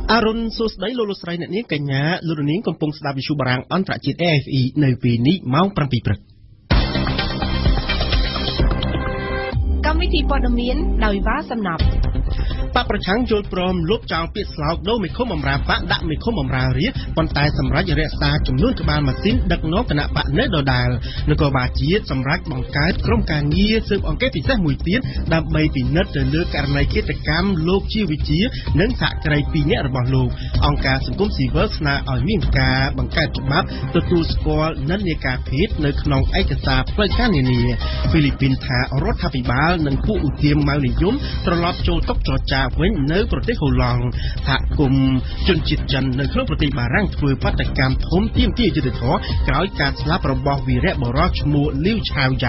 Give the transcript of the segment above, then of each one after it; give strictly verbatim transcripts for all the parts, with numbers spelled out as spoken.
อารุณสุดได้โลลุสไรเนี่ยกันยาลูกนี้กำปงสดาวิชูบรังอันตรจิต อาร์ เอฟ อี ในปีนี้เมาปรังปีปรึกกรรมวิธีปอดเมียนโดยว่าสำนับปะประชังโจลปรมลบจางเปียสลาวโดไม่คมอมราปะดะไม่คมอมราเรียปนตายสำรักยาเรศาจำนวนกบาลมาสิ้นดักน้องคณะปะเนดดาลนกบาจีสำรักบังการกรมการเงียสืบองแก้ปีเสมวยเตียนดำใบปีนัดเดินเลือกการในกิจกรรมโลกชีวิจีเนื่องจากไกรปีเนี้ยระบอบโลกองการสังคมสีเวิร์สนาอ่อยมิ่งกาบังการจุบับตัวตูสกอลนันเนกาเพชในขนองไอกษาเพื่อการเนียฟิลิปปินส์ทารถทับิบาลนังผู้อุเทียมมาหนิยมตลอดโจตกจอจ่าเว้นเนื้อประเทศโฮลองถ้ากลุ่มจนจิตจันในเครื่องปฏิบัติร่างถือพัฒกรรมทมเทียมที่จะถอกล่าวการสลับระบอบวีระบรอชมูลิ้วชาวยาว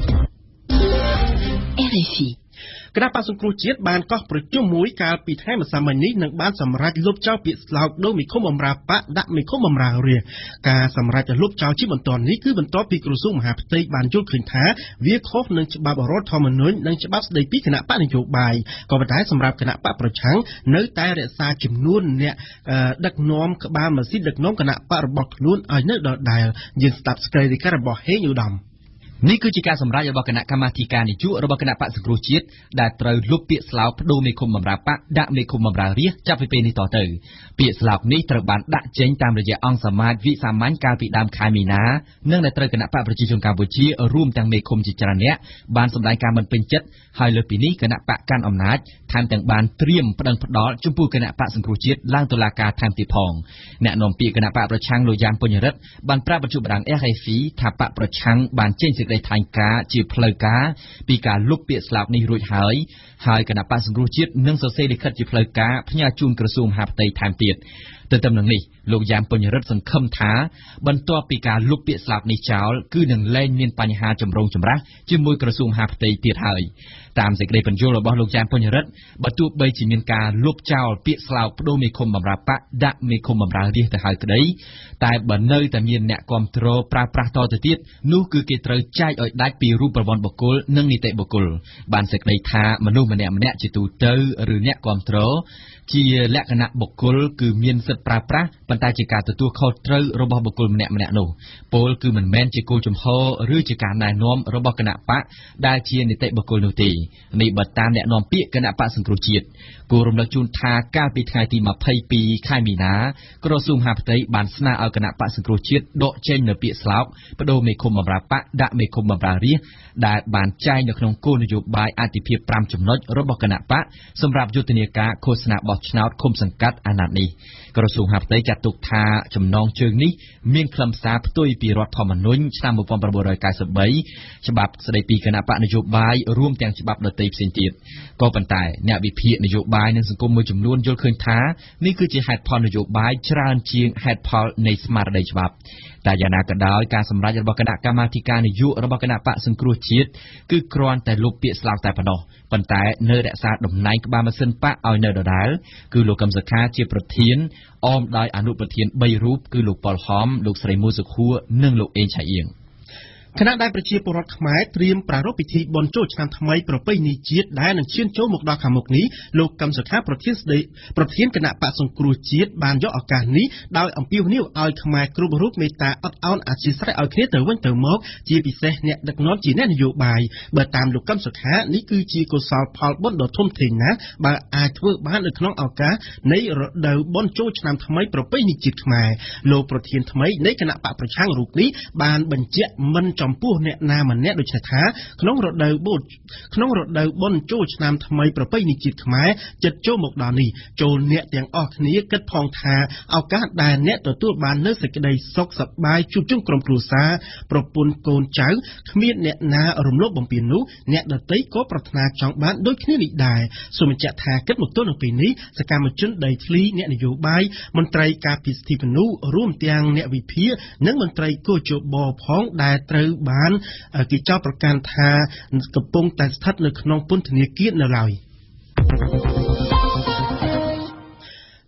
อาร์ เอฟ อีคณะปัสสาวะเจียบานก็ประจุมวยการปิดให้มาสมัยนี้หนังบ้านสำรัจลบเจ้าปิดสลาวโดยมีข้อมราปะดะมีข้อมราเรียการสำรัจจะลบเจ้าชิบันตอนนี้คือบรรทอปีกรุสุมหาปฏิบานยุคขึ้นท้าเวียคบหนึ่งฉบับรถทอมันนุนหนึ่งฉบับได้ปีคณะปะนโยบายก็บรรทายสำหรับคณะปะประชังเนื้อแต่เรศาจิมนุ่นเนี่ยดักน้อมบ้านมาซิดักน้อมคณะปะระบบลุ้นไอเนื้อดอดได้ยืนสตับสเกลดิการระบบเฮยูดอมนี่คือจิการสำรัจរបស់គណៈកម្មាធិការនយោបាយរបស់គណៈបក្សសង្គ្រោះជាតិដែលត្រូវលុបពាក្យស្លោកបដូរមេឃុំបម្រើបកដាក់មេឃុំបម្រើរាជចាប់ពីពេលនេះតទៅពាក្យស្លោកនេះត្រូវបានដាក់ចេញតាមរយៈអង្គសមាជវិសាមញ្ញកាលពីដើមខែមីនានិងដែលត្រូវគណៈបកប្រជាជនកម្ពុជារួមទាំងមេឃុំជាច្រើនអ្នកបានសម្ដែងការមិនពេញចិត្តហើយលើពីនេះគណៈបកកាន់អំណាចថែមទាំងបានត្រៀមប្តឹងផ្តល់ចំពោះគណៈបកសង្គ្រោះជាតិឡើងតុលាការថែមទៀតផងអ្នកនាំពាក្យគណៈបកប្រឆាំងលោកយ៉ាមពញ្ញរិទ្ធបានប្រាប់បច្ចុប្បន្ន អារ អេហ្វ អ៊ី ថាបកប្រឆាំងបានចេញសេចក្តីថ្លែងការណ៍ជាផ្លូវការពីការលុបពាក្យស្លោកនេះរួចហើយហើយគណៈបក្សសង្គ្រោះជាតិនឹងសរសេរលិខិតជាផ្លូវការផ្ញើជូនក្រសួងមហាផ្ទៃថែមទៀតទន្ទឹមនឹងនេះលោកយ៉ាមពញ្ញរិទ្ធសង្ឃឹមថាបន្ទាប់ពីការលុបពាក្យស្លោកនេះចោលគឺនឹងលែងមានបញ្ហាចម្រូងចម្រាសជាមួយក្រសួងមហាផ្ទៃទៀតហើយតាមសេចក្តីបញ្យល់របស់លោកយ៉ាមពញ្ញរិទ្ធបើទោះបីជាមានការលុបចោលពាក្យស្លោកបដូរមេឃុំបម្រើបកដាក់មេឃុំបម្រើរាជទៅហើយក្តីតែបើនៅតែមានអ្នកគាំទ្រប្រើប្រាស់តទៅទៀតនោះគឺគេត្រូវចែកឲ្យដាច់ពីរូបប្រវត្តិបុគ្គលនិងនីតិបុគ្គលបានសេចក្តីថាមនុស្សម្នាក់ម្នាក់ជាទូទៅឬអ្នកគាំទ្រជាលក្ខណៈបុគ្គលគឺមានសិទ្ធិប្រើប្រាស់ប៉ុន្តែជាការទទួលខុសត្រូវរបស់បុគ្គលម្នាក់ម្នាក់នោះពលគឺមិនមែនជាគោលជំហរឬជាការណែនាំរបស់គណៈបកដែលជានីតិបុគ្គលនោះទេនេះបើតាមអ្នកនាំពាក្យគណៈបកសង្គ្រោះជាតិគូរំលឹកជូនថាកាលពីថ្ងៃទីម្ភៃពីរខែមីនាក្រសួងមហាផ្ទៃបានស្នើឲ្យគណៈបកសង្គ្រោះជាតិដកចេញនៅពាក្យស្លោកបដូរមេឃុំបម្រើបកដាក់មេឃុំបម្រើរាជដែលបានចែងនៅក្នុងគោលនយោបាយអតិភិបប្រាំចំណុចរបស់គណៈបកសម្រាប់យុទ្ធនាការឃោសនាបោះឆ្នោតឃុំសង្កាត់អាណត្តិនេះក្រសួងមហាផ្ទៃចាត់ទុកថាចំណងជើងនេះមានខ្លឹមសារផ្ទុយពីរដ្ឋធម្មនុញ្ញឆ្នាំmột nghìn chín trăm chín mươi baច្បាប់ស្តីពីគណៈបកនយោបាយរួមទាំងច្បាប់ដទៃផ្សេងទៀតក៏ប៉ុន្តែអ្នកវិភាគនយោបាយនិងសង្គមមួយចំនួនយល់ឃើញថានេះគឺជាហេតុផលនយោបាយច្រើនជាងហេតុផលនៃស្មារតីច្បាប់តែយ៉ាងណាក៏ដោយការសម្រេចរបស់គណៈកម្មាធិការនយោបាយរបស់គណៈបកសង្គ្រោះជាតិគឺគ្រាន់តែលុបពាក្យស្លោកតែប៉ុណ្ណោះប៉ុន្តែនៅរក្សាតំណែងក្បាលម៉ាស៊ីនបកឲ្យនៅដដែលគឺលោកកឹមសុខាជាប្រធានអមដោយអនុប្រធានបីរូបគឺលោកប៉ុលហំលោកស្រីមូសុខួរនិងលោកអេងឆៃអៀងគណៈដែលប្រជាពលរដ្ឋខ្មែរត្រៀមប្រារព្ធពិធីបុណ្យចូលឆ្នាំថ្មីប្រពៃណីជាតិដែលនឹងឈានចូលមកដល់ខាងមុខនេះលោកកឹមសុខាប្រធានស្ដីប្រធានគណៈបក្សសង្គ្រោះជាតិបានយកឱកាសនេះដោយអំពាវនាវឲ្យខ្មែរគ្រប់រូបមេត្តាអត់ឱនអធិស្ឋានឲ្យគ្នាទៅវិញទៅមកជាពិសេសអ្នកដឹកនាំជាអ្នកនយោបាយបើតាមលោកកឹមសុខានេះគឺជាកុសលផលបុណ្យដ៏ធំធេងណាស់បើអាចធ្វើបាននៅក្នុងឱកាសនៃរដូវបុណ្យចូលឆ្នាំថ្មីប្រពៃណីជាតិខ្មែរលោកប្រធានថ្មីនៃគណៈបកប្រឆាំងរូបនេះបានបញ្ជាក់មិនចំពោះអ្នកណាម្នាក់ដូចថាក្នុងរដូវបុណ្យក្នុងរដូវបុណ្យចូលឆ្នាំថ្មីប្រពៃណីជាតិខ្មែរចិត្តចូលមកដល់នេះចូលអ្នកទាំងអស់គ្នាគិតផងថាឱកាសដែលអ្នកទទួលបាននូវសេចក្តីសុខសប្បាយជួបជុំក្រុមគ្រួសារប្រពន្ធកូនចៅគ្មានអ្នកណារំលោភបំពាននោះអ្នកដទៃក៏ប្រាថ្នាចង់បានដូចគ្នានេះដែរសូមបញ្ជាក់ថាគិតមកទល់នឹងពេលនេះសកម្មជនដីធ្លីអ្នកនយោបាយមន្ត្រីការពារសិទ្ធិមនុស្សរួមទាំងអ្នកវិភាគនិងមន្ត្រីកោជបផងដែលត្រូវបានគេចោទប្រកាន់ថាកំពុងតែស្ថិតនៅក្នុងពន្ធនាគារនៅឡើយ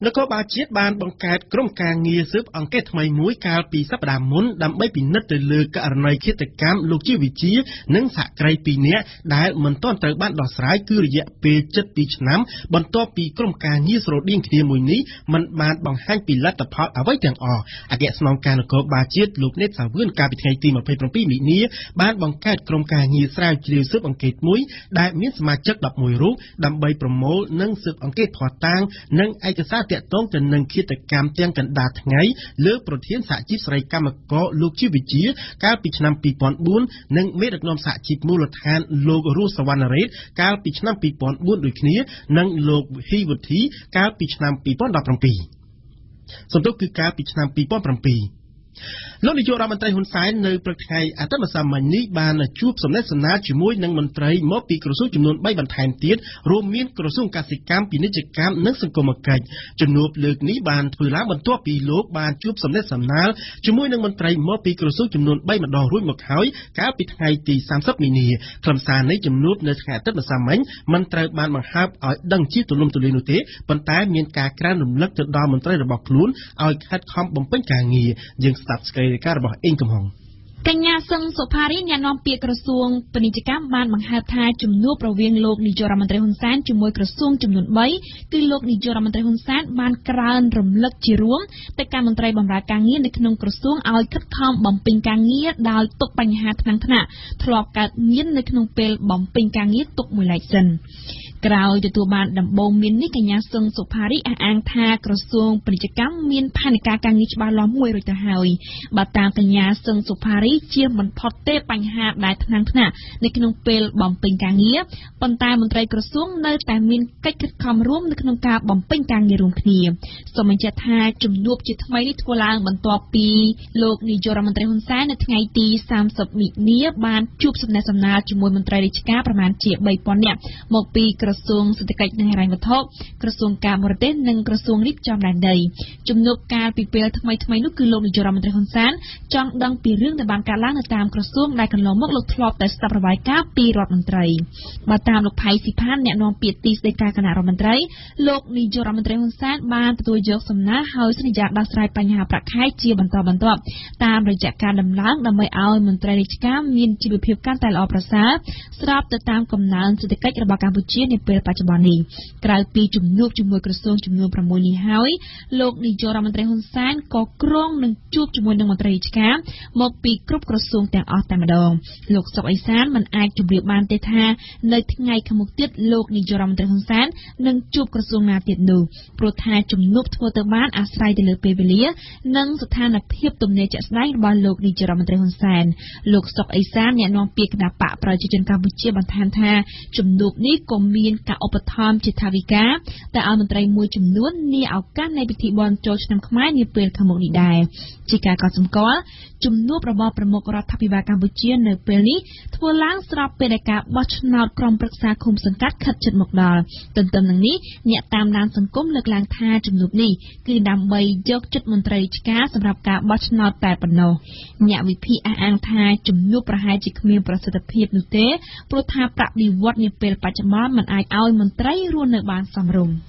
នគរបាលជាតិបានបង្កើតក្រុមការងារស៊ើបអង្កេតថ្មីមួយកាលពីសប្តាហ៍មុនដើម្បីពិនិត្យទៅលើករណីឃាតកម្មលោកជាវិជានិងសហគ្រីពីរនាក់ដែលមិនទាន់ត្រូវបានដោះស្រាយគឺរយៈពេលជិតពីរឆ្នាំបន្ទាប់ពីក្រុមការងារស្រដៀងគ្នាមួយនេះមិនបានបង្ហាញពីលទ្ធផលអ្វីទាំងអស់អគ្គស្នងការនគរបាលជាតិលោកណេតសាវឿនកាលពីថ្ងៃទីម្ភៃប្រាំពីរមិនិនាបានបង្កើតក្រុមការងារស្រាវជ្រាវស៊ើបអង្កេតមួយដែលមានសមាជិកដប់មួយរូបដើម្បីប្រមូលនិងស៊ើបអង្កេតភស្តុតាងនិងឯកសារទាក់ទងទៅនឹងឃាតកម្មទាំងកណ្ដាលថ្ងៃលើប្រធានសហជីពស្រីកម្មករលោកជាវិជាកាលពីឆ្នាំពីរពាន់បួននិងមេដឹកនាំសហជីពមូលដ្ឋានលោករស់សវណ្ណរ៉េតកាលពីឆ្នាំពីរពាន់បួនដូចគ្នានិងលោកហ៊ីវុធីកាលពីឆ្នាំពីរពាន់ដប់ប្រាំពីរសំដៅគឺកាលពីឆ្នាំពីរពាន់ប្រាំពីរលោកនាយករដ្ឋមន្ត្រីហ៊ុនសែននៅព្រឹកថ្ងៃអាទិត្យម្សិលមិញនេះបានជួបសំណេះសំណាលជាមួយនឹងមន្ត្រីមកពីក្រសួងចំនួនបីបន្ថែមទៀតរួមមានក្រសួងកសិកម្មពាណិជ្ជកម្មនិងសង្គមគិច្ចជំនួបលើកនេះបានធ្វើឡើងបន្ទាប់ពីលោកបានជួបសំណេះសំណាលជាមួយនឹងមន្ត្រីមកពីក្រសួងចំនួនបីម្ដងរួចមកហើយកាលពីថ្ងៃទីសាមសិបមីនាខ្លឹមសារនៃជំនួបនៅថ្ងៃអាទិត្យម្សិលមិញមិនត្រូវបានបង្ហើបឲ្យដឹងជាទូលំទូលាយនោះទេប៉ុន្តែមានការក្រើនរំលឹកទៅដល់មន្ត្រីរបស់ខ្លួនឲ្យខិតខំបំពេញការងារយើងស្ដាប់ស្ដីការរបស់អេងកំហុងកញ្ញាសឹងសុផារីអ្នកនាំពាក្យក្រសួងពាណិជ្ជកម្មបានបង្ហើបថាជំនួបរវាងលោកនាយករដ្ឋមន្ត្រីហ៊ុនសែនជាមួយក្រសួងចំនួនបីគឺលោកនាយករដ្ឋមន្ត្រីហ៊ុនសែនបានក្រើនរំលឹកជារួមទៅកាន់មន្ត្រីបម្រើការងារនៅក្នុងក្រសួងឲ្យខិតខំបំពេញការងារដោយទុកបញ្ហាថ្នាំងថ្នាក់ធ្លាប់កើតមាននៅក្នុងពេលបំពេញការងារទុកមួយឡែកសិនក្រោយទទួលបានដំបូន្មាននេះកញ្ញាសឹងសុផារីអះអាងថាក្រសួងពាណិជ្ជកម្មមានផែនការការងារច្បាស់លាស់មួយរួចទៅហើយបើតាមកញ្ញាសឹងសុផារីជាមិនផុតទេបញ្ហាដែលថ្នាំងថ្នាក់នៅក្នុងពេលបំពេញការងារប៉ុន្តែមន្ត្រីក្រសួងនៅតែមានកិច្ចខិតខំរួមនៅក្នុងការបំពេញការងាររួមគ្នាសូមបញ្ជាក់ថាជំនួបជាថ្មីនេះធ្វើឡើងបន្ទាប់ពីលោកនាយករដ្ឋមន្ត្រីហ៊ុនសែននៅថ្ងៃទីសាមសិបមិនិនាបានជួបសំណេះសំណាលជាមួយមន្ត្រីរាជការប្រមាណជាបីពាន់នាក់មកពីក្រសួងសេដ្ឋកិច្ចនិងហិរញ្ញវត្ថុក្រសួងការបរទេសនិងក្រសួងរៀបចំដែនដីជំនួបកាលពីពេលថ្មីថ្មីនោះគឺលោកនាយករដ្ឋមន្ត្រីហ៊ុនសែនចង់ដឹងពីរឿងដែលបានកើតឡើងនៅតាមក្រសួងដែលកន្លងមកលោកធ្លាប់តែស្ដាប់របាយការណ៍ពីរដ្ឋមន្ត្រីបើតាមលោកផៃស៊ីផានអ្នកនាំពាក្យទីស្តីការគណៈរដ្ឋមន្ត្រីលោកនាយករដ្ឋមន្ត្រីហ៊ុនសែនបានទទួលយកសំណើហើយសន្យាដោះស្រាយបញ្ហាប្រាក់ខែជាបន្តបន្ទាប់តាមរយៈការដំឡើងដើម្បីឲ្យមន្ត្រីរាជការមានជីវភាពកាន់តែល្អប្រសើរស្របទៅតាមកំណើនសេដ្ឋកិច្ចរបស់កម្ពុជានាពេលបច្ចុប្បន្ននេះក្រៅពីជំនួបជាមួយក្រសួងចំនួនប្រាំមួយនេះហើយលោកនាយករដ្ឋមន្ត្រីហ៊ុនសែនក៏គ្រងនឹងជួបជាមួយនឹងមន្ត្រីរាជការមកពីគ្រប់ក្រសួងទាំងអស់តែម្ដងលោកសុកអេសានមិនអាចជម្រាបបានទេថានៅថ្ងៃខាងមុខទៀតលោកនាយករដ្ឋមន្ត្រីហ៊ុនសែននឹងជួបក្រសួងណាទៀតនោះព្រោះថាជំនួបធ្វើទៅបានអាស្រ័យទៅលើពេលវេលានិងស្ថានភាពទំនេរជាក់ស្ដែងរបស់លោកនាយករដ្ឋមន្ត្រីហ៊ុនសែនលោកសុកអេសានអ្នកនាំពាក្យគណៈបកប្រជាជនកម្ពុជាបន្ថែមថាជំនួបនេះក៏មានការឧបត្ថម្ភជាថាវិការតែឲ្យមន្ត្រីមួយចំនួននាឱកាសនៃពិធីបុណ្យចូលឆ្នាំខ្មែរនាពេលខាងមុខនេះដែរជាការកត់សម្គាល់ជំនួបរបស់ប្រមុខរដ្ឋាភិបាលកម្ពុជានៅពេលនេះធ្វើឡើងស្របពេលដែលការបោះឆ្នោតក្រុមប្រឹក្សាឃុំសង្កាត់ខិតជិតមកដល់ទន្ទឹមនឹងនេះអ្នកតាមដានសង្គមលើកឡើងថាជំនួបនេះគឺដើម្បីយកចិត្តមន្ត្រីរាជការសម្រាប់ការបោះឆ្នោតតែប៉ុណ្ណោះអ្នកវិភាគអះអាងថាជំនួបប្រហែលជាគ្មានប្រសិទ្ធភាពនោះទេព្រោះថាប្រាក់បៀវត្សនាពេលបច្ចុប្បន្នមិនអាចឲ្យមន្ត្រីរស់នៅបានសមរម្យ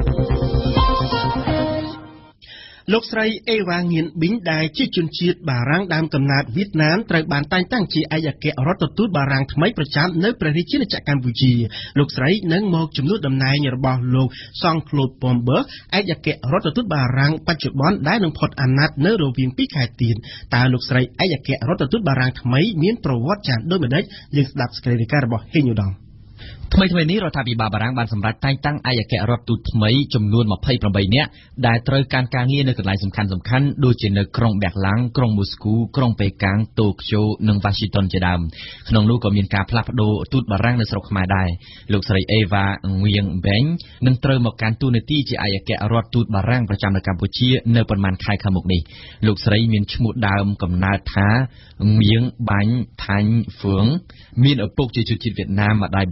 លោកស្រីអេវ៉ាងៀនប៊ីងដែលជាជនជាតិបារាំងដើមកំណើតវៀតណាមត្រូវបានតែងតាំងជាឯកអគ្គរដ្ឋទូតបារាំងថ្មីប្រចាំនៅព្រះរាជាណាចក្រកម្ពុជាលោកស្រីនឹងមកជំនួសតំណែងរបស់លោកសង់ក្លូត ប៉ុមបឺ ឯកអគ្គរដ្ឋទូតបារាំងបច្ចុប្បន្នដែលនឹងផុតអាណត្តិនៅរវាងពីរខែទៀតតើលោកស្រីឯកអគ្គរដ្ឋទូតបារាំងថ្មីមានប្រវត្តិចាស់ដូចម្តេចយើងស្ដាប់សេចក្តីរាយការណ៍របស់ហេងឧត្តមថ្មីថ្មីនេះរដ្ឋាភិបាលបារាំងបានសម្រេចតែងតាំងឯកអគ្គរដ្ឋទូតថ្មីចំនួនម្ភៃប្រាំបីនាក់ដែលត្រូវការការងារនៅកន្លែងសំខាន់សំខាន់ដូចជានៅក្រុងប៊ែរឡាំងក្រុងមូស្គូក្រុងប៉េកាំងតូក្យូនិងវ៉ាស៊ីនតោនជាដើមក្នុងនោះក៏មានការផ្លាស់ប្ដូរទូតបារាំងនៅស្រុកខ្មែរដែរលោកស្រីអេវ៉ាងៀងបេងនឹងត្រូវមកកាន់តួនាទីជាឯកអគ្គរដ្ឋទូតបារាំងប្រចាំនៅកម្ពុជានៅប្រមាណខែខាងមុខនេះលោកស្រីមានឈ្មោះដើមកំណើតថាងៀងបាញ់ថាញ់ហ្វឿងមានឪពុកជាជនជាតិវៀតណាមម្ដាយបារាំងស្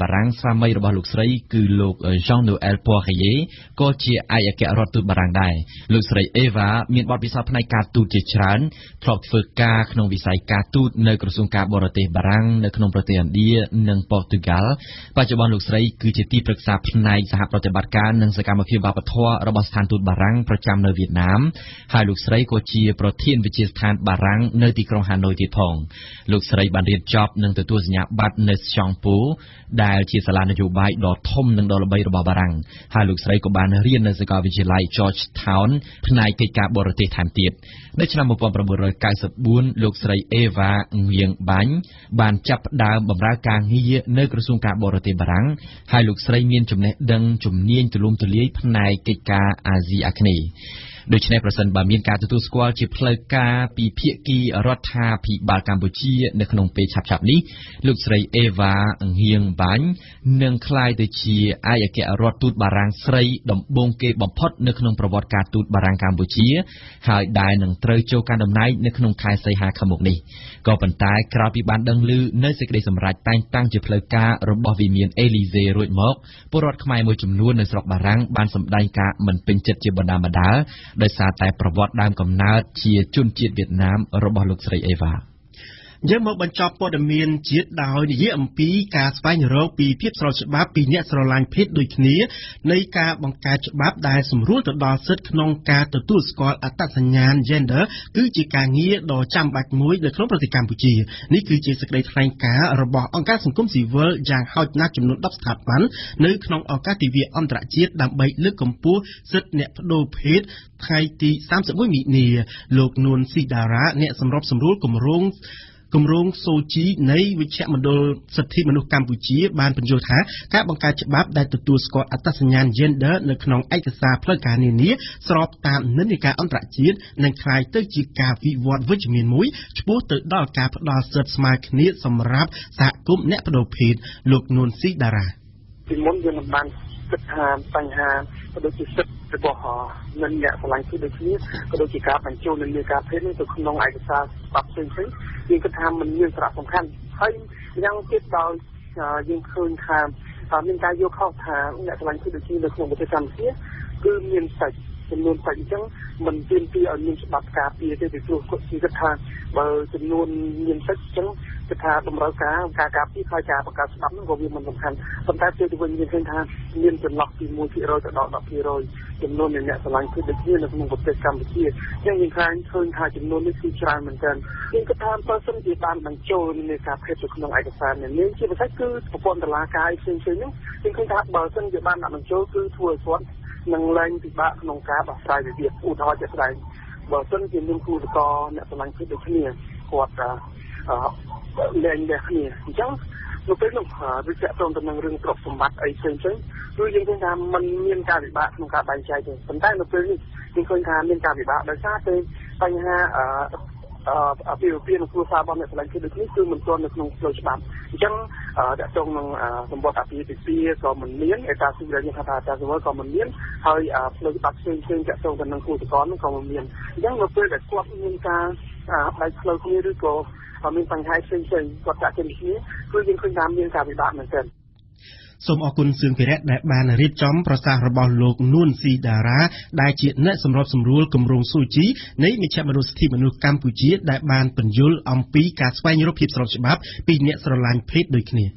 សាមីរបស់លោកស្រីគឺលោក Jean Noël Poirier ក៏ជាឯកអគ្គរដ្ឋទូតបារាំងដែរលោកស្រី Eva មានបទពិសោធន៍ផ្នែកការទូតជាច្រើនធ្លាប់ធ្វើការក្នុងវិស័យការទូតនៅក្រសួងការបរទេសបារាំងនៅក្នុងប្រទេសឥណ្ឌានិងប៉ូទុយហ្គាល់បច្ចុប្បន្នលោកស្រីគឺជាទីប្រឹក្សាផ្នែកសហប្រតិបត្តិការនិងសកម្មភាពវប្បធម៌របស់ស្ថានទូតបារាំងប្រចាំនៅវៀតណាមហើយលោកស្រីក៏ជាប្រធានវិទ្យាស្ថានបារាំងនៅទីក្រុងហាណូយទៀតផងលោកស្រីបានរៀនចប់និងទទួលសញ្ញាបត្រនៅស្យងពូដែលជាសាលានយោបាយដ៏ធំនិងដ៏ល្បីរបស់បារាំងហើយលោកស្រីក៏បានរៀននៅសាកលវិទ្យាល័យ Georgetown ផ្នែកកិច្ចការបរទេសថែមទៀតនៅឆ្នាំmột nghìn chín trăm chín mươi tưលោកស្រី Eva ងៀងបាញ់បានចាប់ផ្ដើមបម្រើការងារនៅក្រសួងការបរទេសបារាំងហើយលោកស្រីមានចំណេះដឹងជំនាញទូលំទូលាយផ្នែកកិច្ចការអាស៊ីអាគ្នេយ៍ដូច្នេះប្រសិនបើមានការទទួលស្គាល់ជាផ្លូវការពីភាគីរដ្ឋាភិបាលកម្ពុជានៅក្នុងពេលឆាប់ៗនេះលោកស្រី Eva ងៀងបាញ់នឹងក្លាយទៅជាឯកអគ្គរដ្ឋទូតបារាំងស្រីដំបូងគេបំផុតនៅក្នុងប្រវត្តិការទូតបារាំងកម្ពុជាហើយដែលនឹងត្រូវចូលកាន់តំណែងនៅក្នុងខែសីហាខាងមុខនេះក៏ប៉ុន្តែក្រោយពីបានដឹងឮនៅសេចក្តីសម្រេចតែងតាំងជាផ្លូវការរបស់វិមានអេលីសេរួចមកពលរដ្ឋខ្មែរមួយចំនួននៅស្រុកបារាំងបានសម្ដែងការមិនពេញចិត្តជាបណ្ដាបណ្ដាលដោយសារតែប្រវត្តិដើមកំណើតជាជនជាតិវៀតណាមរបស់លោកស្រី Eva យើងមកបញ្ចប់ព័ត៌មានជាតិដោយនិយាយអំពីការស្វែងរកពីភាពស្របច្បាប់ពីអ្នកស្រឡាញ់ភេទដូចគ្នានៃការបង្កើតច្បាប់ដែលសម្រួលទៅដល់សិទ្ធិក្នុងការទទួលស្គាល់អត្តសញ្ញាណ Gender គឺជាការងារដ៏ចាំបាច់មួយនៅក្នុងប្រទេសកម្ពុជានេះគឺជាសេចក្តីថ្លែងការណ៍របស់អង្គការសង្គមស៊ីវិលយ៉ាងហោចណាស់ចំនួនដប់ស្ថាប័ននៅក្នុងឱកាសទិវាអន្តរជាតិដើម្បីលើកកម្ពស់សិទ្ធិអ្នកប្ដូរភេទថ្ងៃទីសាមសិបមួយមីនាលោកនួនស៊ីដារ៉ាអ្នកសម្របសម្រួលគម្រោងគម្រោងសូជីនៃវិជ្ជមណ្ឌលសិទ្ធិមនុស្សកម្ពុជាបានបញ្យល់ថាការបង្កើតច្បាប់ដែលទទួលស្គាល់អត្តសញ្ញាណ Gender នៅក្នុងឯកសារផ្លូវការនានាស្របតាមនិន្នាការអន្តរជាតិនឹងក្លាយទៅជាការវិវត្តវិជ្ជមានមួយឆ្ពោះទៅដល់ការផ្ដល់សិទ្ធិស្មើគ្នាសម្រាប់សហគមន៍អ្នកប្ដូរភេទលោកនួនស៊ីដារ៉ាពីមុនយើងមិនបានគិតថាបញ្ហាក៏ដូចជាសិទ្ធិរបស់នឹងអ្នកឆ្លងគឺដូចគ្នាក៏ដូចជាការបញ្ចូលនិន្នាការភេទនេះទៅក្នុងឯកសារច្បាប់ផ្សេងៗយើងគិតថាมันមានសារៈសំខាន់ហើយយ៉ាងទៀតដោយយើងឃើញថាមានការយកខុសថាអ្នកឆ្លងគឺដូចគ្នានៅក្នុងប្រទេសកម្ពុជាគឺមានសិទ្ធិចំនួនសិទ្ធិអញ្ចឹងមិនទាមទារឲ្យមានច្បាប់ការពារទេពីព្រោះគាត់គិតថាបើចំនួនមានសិទ្ធិអញ្ចឹងគឺថាតម្រូវការការការពារហើយការបង្កើតច្បាប់នោះក៏វាមិនសំខាន់ប៉ុន្តែពេលទៅវិញយើងឃើញថាមានចន្លោះពីមួយភាគរយទៅដល់ដប់ភាគរយចំនួននៃអ្នកឆ្លងគឺដូចគ្នានៅក្នុងប្រទេសកម្ពុជាអញ្ចឹងយើងឃើញឃើញថាចំនួននេះគឺច្រើនមែនទែនយើងគិតថាបើសិនជាបានបញ្ចូលនៃការភេទទៅក្នុងឯកសារនេះនេះជាពិសេសគឺប្រព័ន្ធតុលាការផ្សេងៗនេះយើងឃើញថាបើសិនជាបានដាក់បញ្ចូលគឺធ្វើឲ្យគាត់នឹងឡើងពិបាកក្នុងការដោះស្រាយវិវាទឧទាហរណ៍ជាក់ស្ដែងបើសិនជាមានគូតកអ្នកឆ្លងភេទដូចគ្នាគាត់លែងដែរគ្នាអញ្ចឹងនៅពេលនោះវាចាក់ទងទៅនឹងរឿងទ្រព្យសម្បត្តិអីផ្សេងៗគឺយើងឃើញថាมันមានការវិបាកក្នុងការបែងចែកទេប៉ុន្តែនៅពេលនេះយើងឃើញថាមានការវិបាកដោយសារតែបញ្ហាអភិវឌ្ឍនៅគ្រួសាររបស់អ្នកឆ្លងភេទដូចនេះគឺមិនទាន់នៅក្នុងផ្លូវច្បាប់អញ្ចឹងតាក់ទងនឹងសម្បត្តិអាពាហ៍ពិពាហ៍ក៏មិនមានឯកាស៊ីដែលយើងថាតាសម្បត្តិក៏មិនមានហើយផ្លូវច្បាប់ផ្សេងៗតាក់ទងទៅនឹងគូតកនោះក៏មិនមានអញ្ចឹងនៅពេលដែលគាត់មានការបែកផ្លូវគ្នាឬក៏មានបញ្ហាផ្សេងៗគាត់ចាក់ចិត្តគ្នាគឺយើងឃើញថាមានការវិបាកមែនទែនសូមអរគុណសឿងភិរៈដែលបានរៀបចំប្រសាសន៍របស់លោកនួនស៊ីដារ៉ាដែលជាអ្នកសម្របសម្រួលគម្រោងស៊ូជីនៃមជ្ឈមណ្ឌលសិទ្ធិមនុស្សកម្ពុជាដែលបានពន្យល់អំពីការស្វែងរកភាពស្របច្បាប់ពីអ្នកស្រឡាញ់ភេទដូចគ្នា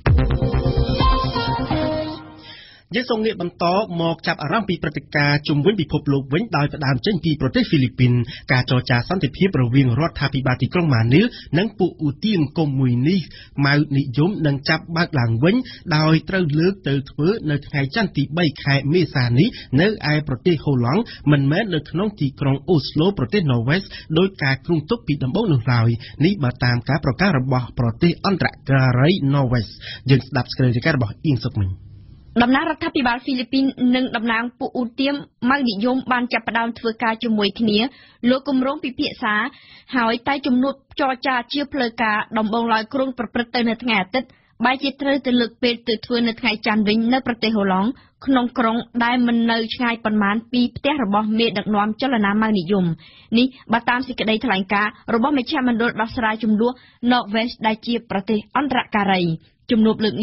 យើងសូមងាកបន្តមកចាប់អារម្មណ៍ពីព្រឹត្តិការណ៍ជំវិញពិភពលោកវិញដោយផ្ដើមចេញពីប្រទេសហ្វីលីពីនការចរចាសន្តិភាពរវាងរដ្ឋាភិបាលទីក្រុងម៉ានីលនិងពួកឧទាមកុំមួយនេះម៉ៅនិយមនឹងចាប់បើកឡើងវិញដោយត្រូវលើកទៅធ្វើនៅថ្ងៃច័ន្ទទីបីខែមេសានេះនៅឯប្រទេសហូឡង់មិនមែននៅក្នុងទីក្រុងអូស្លូប្រទេសណ័រវេសដោយការគ្រោងទុកពីដំបូងនោះឡើយនេះបើតាមការប្រកាសរបស់ប្រទេសអន្តរការីណ័រវេសយើងស្ដាប់សេចក្តីរាយការណ៍របស់អ៊ីងសុកមិញតំណាងរដ្ឋាភិបាលហ្វីលីពីននិងតំណាងពួកឧទាមម៉ៅនិយមបានចាប់ផ្ដើមធ្វើការជាមួយគ្នាលោកគម្រោងពិភាក្សាហើយតែជំនួបចរចាជាផ្លូវការដំបូងឡើយគ្រោងប្រព្រឹត្តទៅនៅថ្ងៃអាទិត្យបែរជាត្រូវទៅលើកពេលទៅធ្វើនៅថ្ងៃច័ន្ទវិញនៅប្រទេសហូឡង់ក្នុងក្រុងដែលមិននៅឆ្ងាយប៉ុន្មានពីផ្ទះរបស់មេដឹកនាំចលនាម៉ៅនិយមនេះបើតាមសេចក្តីថ្លែងការណ៍របស់មជ្ឈមណ្ឌលដោះស្រាយជម្លោះ North West ដែលជាប្រទេសអន្តរការីជំនួបលើកនេះ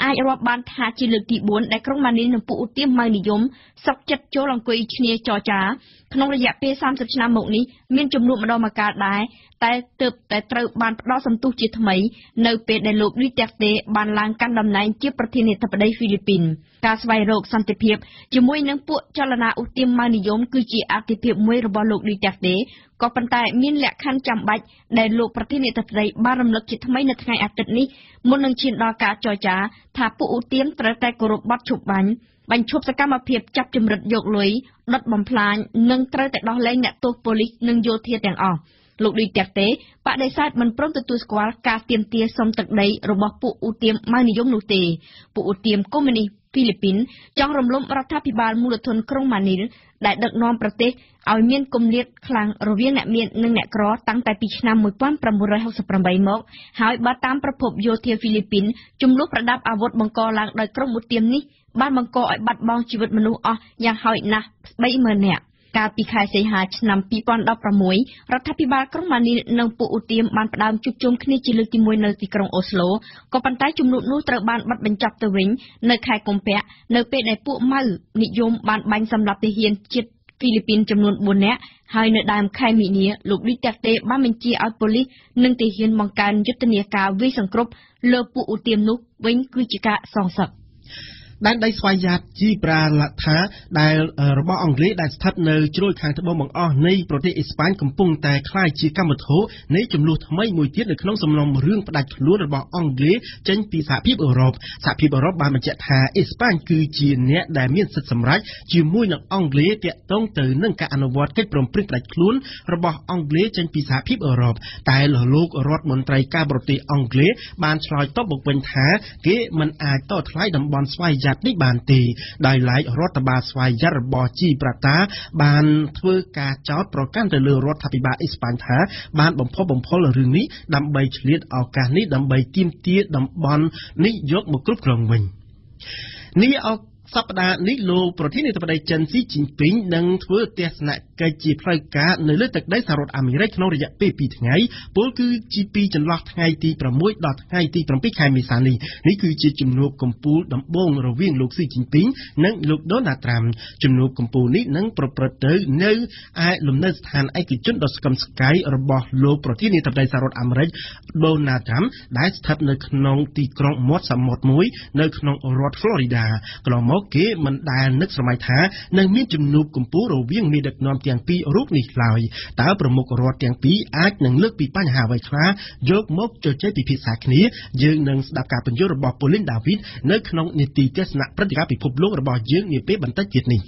អាចរាប់បានថាជាលើកទីបួនដែលក្រុងម៉ានីលនិងពួកឧទាមម៉ៅនិយមសុកចិត្តចូលអង្គុយឈ្នាចរចាក្នុងរយៈពេលសាមសិបឆ្នាំមកនេះមានជំនួបម្ដងម្កាលដែរតែទើបតែត្រូវបានផ្ដល់សន្ទុះជាថ្មីនៅពេលដែលលោកឌូតេតេបានឡើងកាន់តំណែងជាប្រធានាធិបតីហ្វីលីពីនការស្វែងរកសន្តិភាពជាមួយនឹងពួកចលនាឧទាមម៉ៅនិយមគឺជាអាទិភាពមួយរបស់លោកឌូតេតេក៏ប៉ុន្តែមានលក្ខខណ្ឌចាំបាច់ដែលលោកប្រធានាធិបតីបានរំលឹកជាថ្មីនៅថ្ងៃអាទិត្យនេះមុននឹងឈានដល់ការចរចាថាពួកឧទាមត្រូវតែគោរពបទឈប់បាញ់បញ្ឈប់សកម្មភាពចាប់ចម្រិតយកលុយដុតបំផ្លាញនិងត្រូវតែដោះលែងអ្នកទោសប៉ូលីសនិងយោធាទាំងអស់លោកឌីតាតេបដិសេធមិនព្រមទទួលស្គាល់ការទាមទារសុំទឹកដីរបស់ពួកឧទាមម៉ៅនិយមនោះទេពួកឧទាមកុម្មុយនីសហ្វីលីពីនចង់រំលំរដ្ឋាភិបាលមូលធនក្រុងម៉ានីលដែលដឹកនាំប្រទេសឲ្យមានគម្លាតខ្លាំងរវាងអ្នកមាននិងអ្នកក្រតាំងតែពីឆ្នាំmột nghìn chín trăm sáu mươi támមកហើយបើតាមប្រភពយោធាហ្វីលីពីនចំនួនប្រដាប់អាវុធបង្កឡើងដោយក្រុមឧទាមនេះបានបង្កឲ្យបាត់បង់ជីវិតមនុស្សអស់យ៉ាងហោចណាស់បីម៉ឺននាក់កាលពីខែសីហាឆ្នាំពីរពាន់ដប់ប្រាំមួយរដ្ឋាភិបាលក្រុងម៉ានីលនិងពួកឧទាមបានផ្ដើមជួបជុំគ្នាជាលើកទីមួយនៅទីក្រុងអូស្ឡូក៏ប៉ុន្តែជំនួបនោះត្រូវបានបិទបញ្ចប់ទៅវិញនៅខែកុម្ភៈនៅពេលដែលពួកម៉ៅនិយមបានបាញ់សម្លាប់ទាហានជាតិហ្វីលីពីនចំនួនបួននាក់ហើយនៅដើមខែមីនាលោកឌីតាតេបានបញ្ជាឲ្យប៉ូលីសនិងទាហានបង្កើនយុទ្ធនាការវាយសង្គ្រប់លើពួកឧទាមនោះវិញគឺជាការសងសឹកដែនដីស្វយ័តជីប្រាឡាថាដែលរបស់អង់គ្លេសដែលស្ថិតនៅជ្រុយខាងត្បូងបង្អស់នៃប្រទេសអេស្ប៉ាញកំពុងតែក្លាយជាកម្មវត្ថុនៃចំនួនថ្មីមួយទៀតនៅក្នុងសំណុំរឿងផ្ដាច់ខ្លួនរបស់អង់គ្លេសចេញពីសហភាពអឺរ៉ុបសហភាពអឺរ៉ុបបានបញ្ជាក់ថាអេស្ប៉ាញគឺជាអ្នកដែលមានសិទ្ធិសម្រេចជាមួយនឹងអង់គ្លេសទាក់ទងទៅនឹងការអនុវត្តកិច្ចព្រមព្រៀងផ្ដាច់ខ្លួនរបស់អង់គ្លេសចេញពីសហភាពអឺរ៉ុបតែលោករដ្ឋមន្ត្រីការបរទេសអង់គ្លេសបានឆ្លើយតបមកវិញថាគេមិនអាចតថ្លៃតំបន់ស្វយ័តនេះបានទេដោយឡែករដ្ឋបាលស្វយ័តរបស់ជីប្រាតាបានធ្វើការចោទប្រកាន់ទៅលើរដ្ឋាភិបាលអេស្ប៉ាញថាបានបំផុសបំផុលរឿងនេះដើម្បីឆ្លៀតឱកាសនេះដើម្បីទាមទារតំបន់នេះយកមកគ្រប់គ្រងវិញនេះអសប្តាហ៍នេះលោកប្រធានាធិបតីចិនស៊ីជីនពីងនឹងធ្វើទស្សនកិច្ចជាផ្លូវការនៅលើទឹកដីសហរដ្ឋអាមេរិកក្នុងរយៈពេលពីរថ្ងៃពលគឺជាពីចន្លោះថ្ងៃទីប្រាំមួយដល់ថ្ងៃទីប្រាំពីរខែមេសានេះនេះគឺជាជំនួបកំពូលដំបូងរវាងលោកស៊ីជីនពីងនិងលោកដូណាល់ត្រាំជំនួបកំពូលនេះនឹងប្រព្រឹត្តទៅនៅឯលំនៅស្ថានឯកជនដ៏ស្កឹមស្កៃរបស់លោកប្រធានាធិបតីសហរដ្ឋអាមេរិកដូណាល់ត្រាំដែលស្ថិតនៅក្នុងទីក្រុងមាត់សមុទ្រមួយនៅក្នុងរដ្ឋ Florida កន្លងមកគេមិនដែលនឹកស្រមៃថានឹងមានជំនួបកំពូលរវាងមេដឹកនាំទាំងពីររូបនេះឡើយតើប្រមុខរដ្ឋទាំងពីរអាចនឹងលើកពីបញ្ហាអ្វីខ្លះយកមកជជែកពិភាក្សាគ្នាយើងនឹងស្ដាប់ការបញ្យល់របស់ប៉ូលីនដាវីតនៅក្នុងនីតិទស្សនៈព្រឹត្តិការណ៍ពិភពលោករបស់យើងនាពេលបន្តិចទៀតនេះ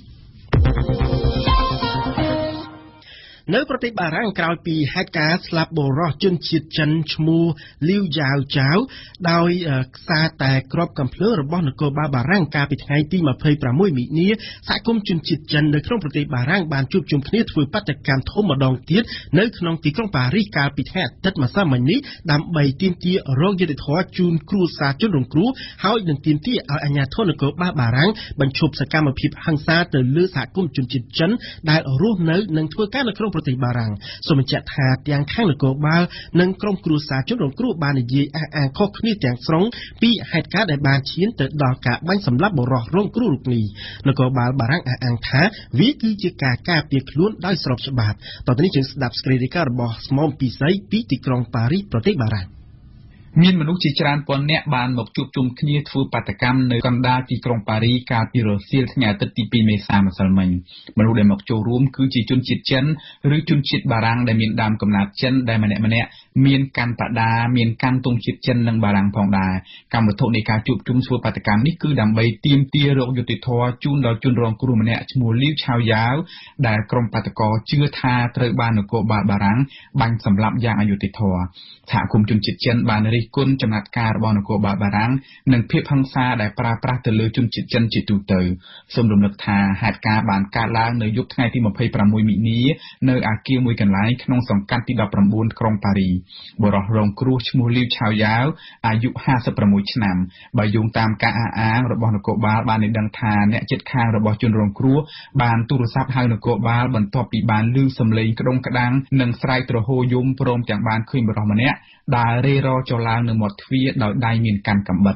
នៅប្រទេសបារាំងក្រោយពីហេតុការណ៍ស្លាប់បុរសជនជាតិចិនឈ្មោះលីវយ៉ាវចាវដោយសារតែគ្រាប់កាំភ្លើងរបស់នគរបាលបារាំងកាលពីថ្ងៃទីម្ភៃប្រាំមួយមីនាសហគមន៍ជនជាតិចិននៅក្នុងប្រទេសបារាំងបានជួបជុំគ្នាធ្វើបាតកម្មធំម្ដងទៀតនៅក្នុងទីក្រុងប៉ារីសកាលពីថ្ងៃអាទិត្យម្សិលមិញនេះដើម្បីទាមទាររកយុត្តិធម៌ជូនគ្រួសារជនរងគ្រោះហើយនឹងទាមទារឲ្យអាជ្ញាធរនគរបាលបារាំងបញ្ឈប់សកម្មភាពហិង្សាទៅលើសហគមន៍ជនជាតិចិនដែលរស់នៅនិងធ្វើការនៅក្នុងប្រទេសបារាំងសូមបញ្ជាក់ថាទាំងខាងនគរបាលនិងក្រុមគ្រួសារជនរងគ្រោះបាននិយាយអះអាងខុសគ្នាទាំងស្រុងពីហេតុការណ៍ដែលបានឈានទៅដល់ការបាញ់សម្លាប់បុរសរងគ្រោះរូបនេះនគរបាលបារាំងអះអាងថាវាគឺជាការការពារខ្លួនដោយស្របច្បាប់តទៅនេះយើងស្ដាប់សេចក្តីរាយការណ៍របស់ស្មុំពិសីពីទីក្រុងប៉ារីសប្រទេសបារាំងមានមនុស្សជាច្រើនពាន់នាក់បានមកជួបជុំគ្នាធ្វើបាតកម្មនៅកណ្ដាលទីក្រុងប៉ារីកាលពីរសៀលថ្ងៃអាទិត្យទីពីរមេសាម្សិលមិញមនុស្សដែលមកចូលរួមគឺជាជនជាតិចិនឬជនជាតិបារាំងដែលមានដើមកំណើតចិនដែលម្នាក់ម្នាក់មានកាន់បដាមានកាន់ទង់ជាតិចិននិងបារាំងផងដែរកម្មវិធីនៃការជួបជុំធ្វើបាតកម្មនេះគឺដើម្បីទាមទាររកយុត្តិធម៌ជូនដល់ជនរងគ្រោះម្នាក់ឈ្មោះលីវឆាវយ៉ាវដែលក្រុមបាតកោជឿថាត្រូវបាននគរបាលបារាំងបាញ់សម្លាប់យ៉ាងអយុត្តិធម៌សហគមន៍ជនជាតិចិនបានរិះគន់ចំណាត់ការរបស់នគរបាលបារាំងនិងភាពហិង្សាដែលប្រើប្រាស់ទៅលើជនជាតិចិនជាទូទៅសូមរំលឹកថាហេតុការណ៍បានកើតឡើងនៅយប់ថ្ងៃទីម្ភៃប្រាំមួយមីនានៅអគារមួយកន្លែងក្នុងសង្កាត់ទីដប់ប្រាំបួនក្រុងប៉ារីបុរសរងគ្រោះឈ្មោះលីវឆាវយ៉ាវអាយុហាសិបប្រាំមួយឆ្នាំបើយោងតាមការអះអាងរបស់នគរបាលបានដឹងថាអ្នកជិតខាងរបស់ជនរងគ្រោះបានទូរស័ព្ទហៅនគរបាលបន្ទាប់ពីបានឮសំឡេងក្តុងក្តាំងនិងស្រែកទ្រហោយំព្រមទាំងបានឃើញបុរសម្នាក់ដែលរេរចុះឡើងនៅមាត់ទ្វារដោយដៃមានកាន់កាំបិត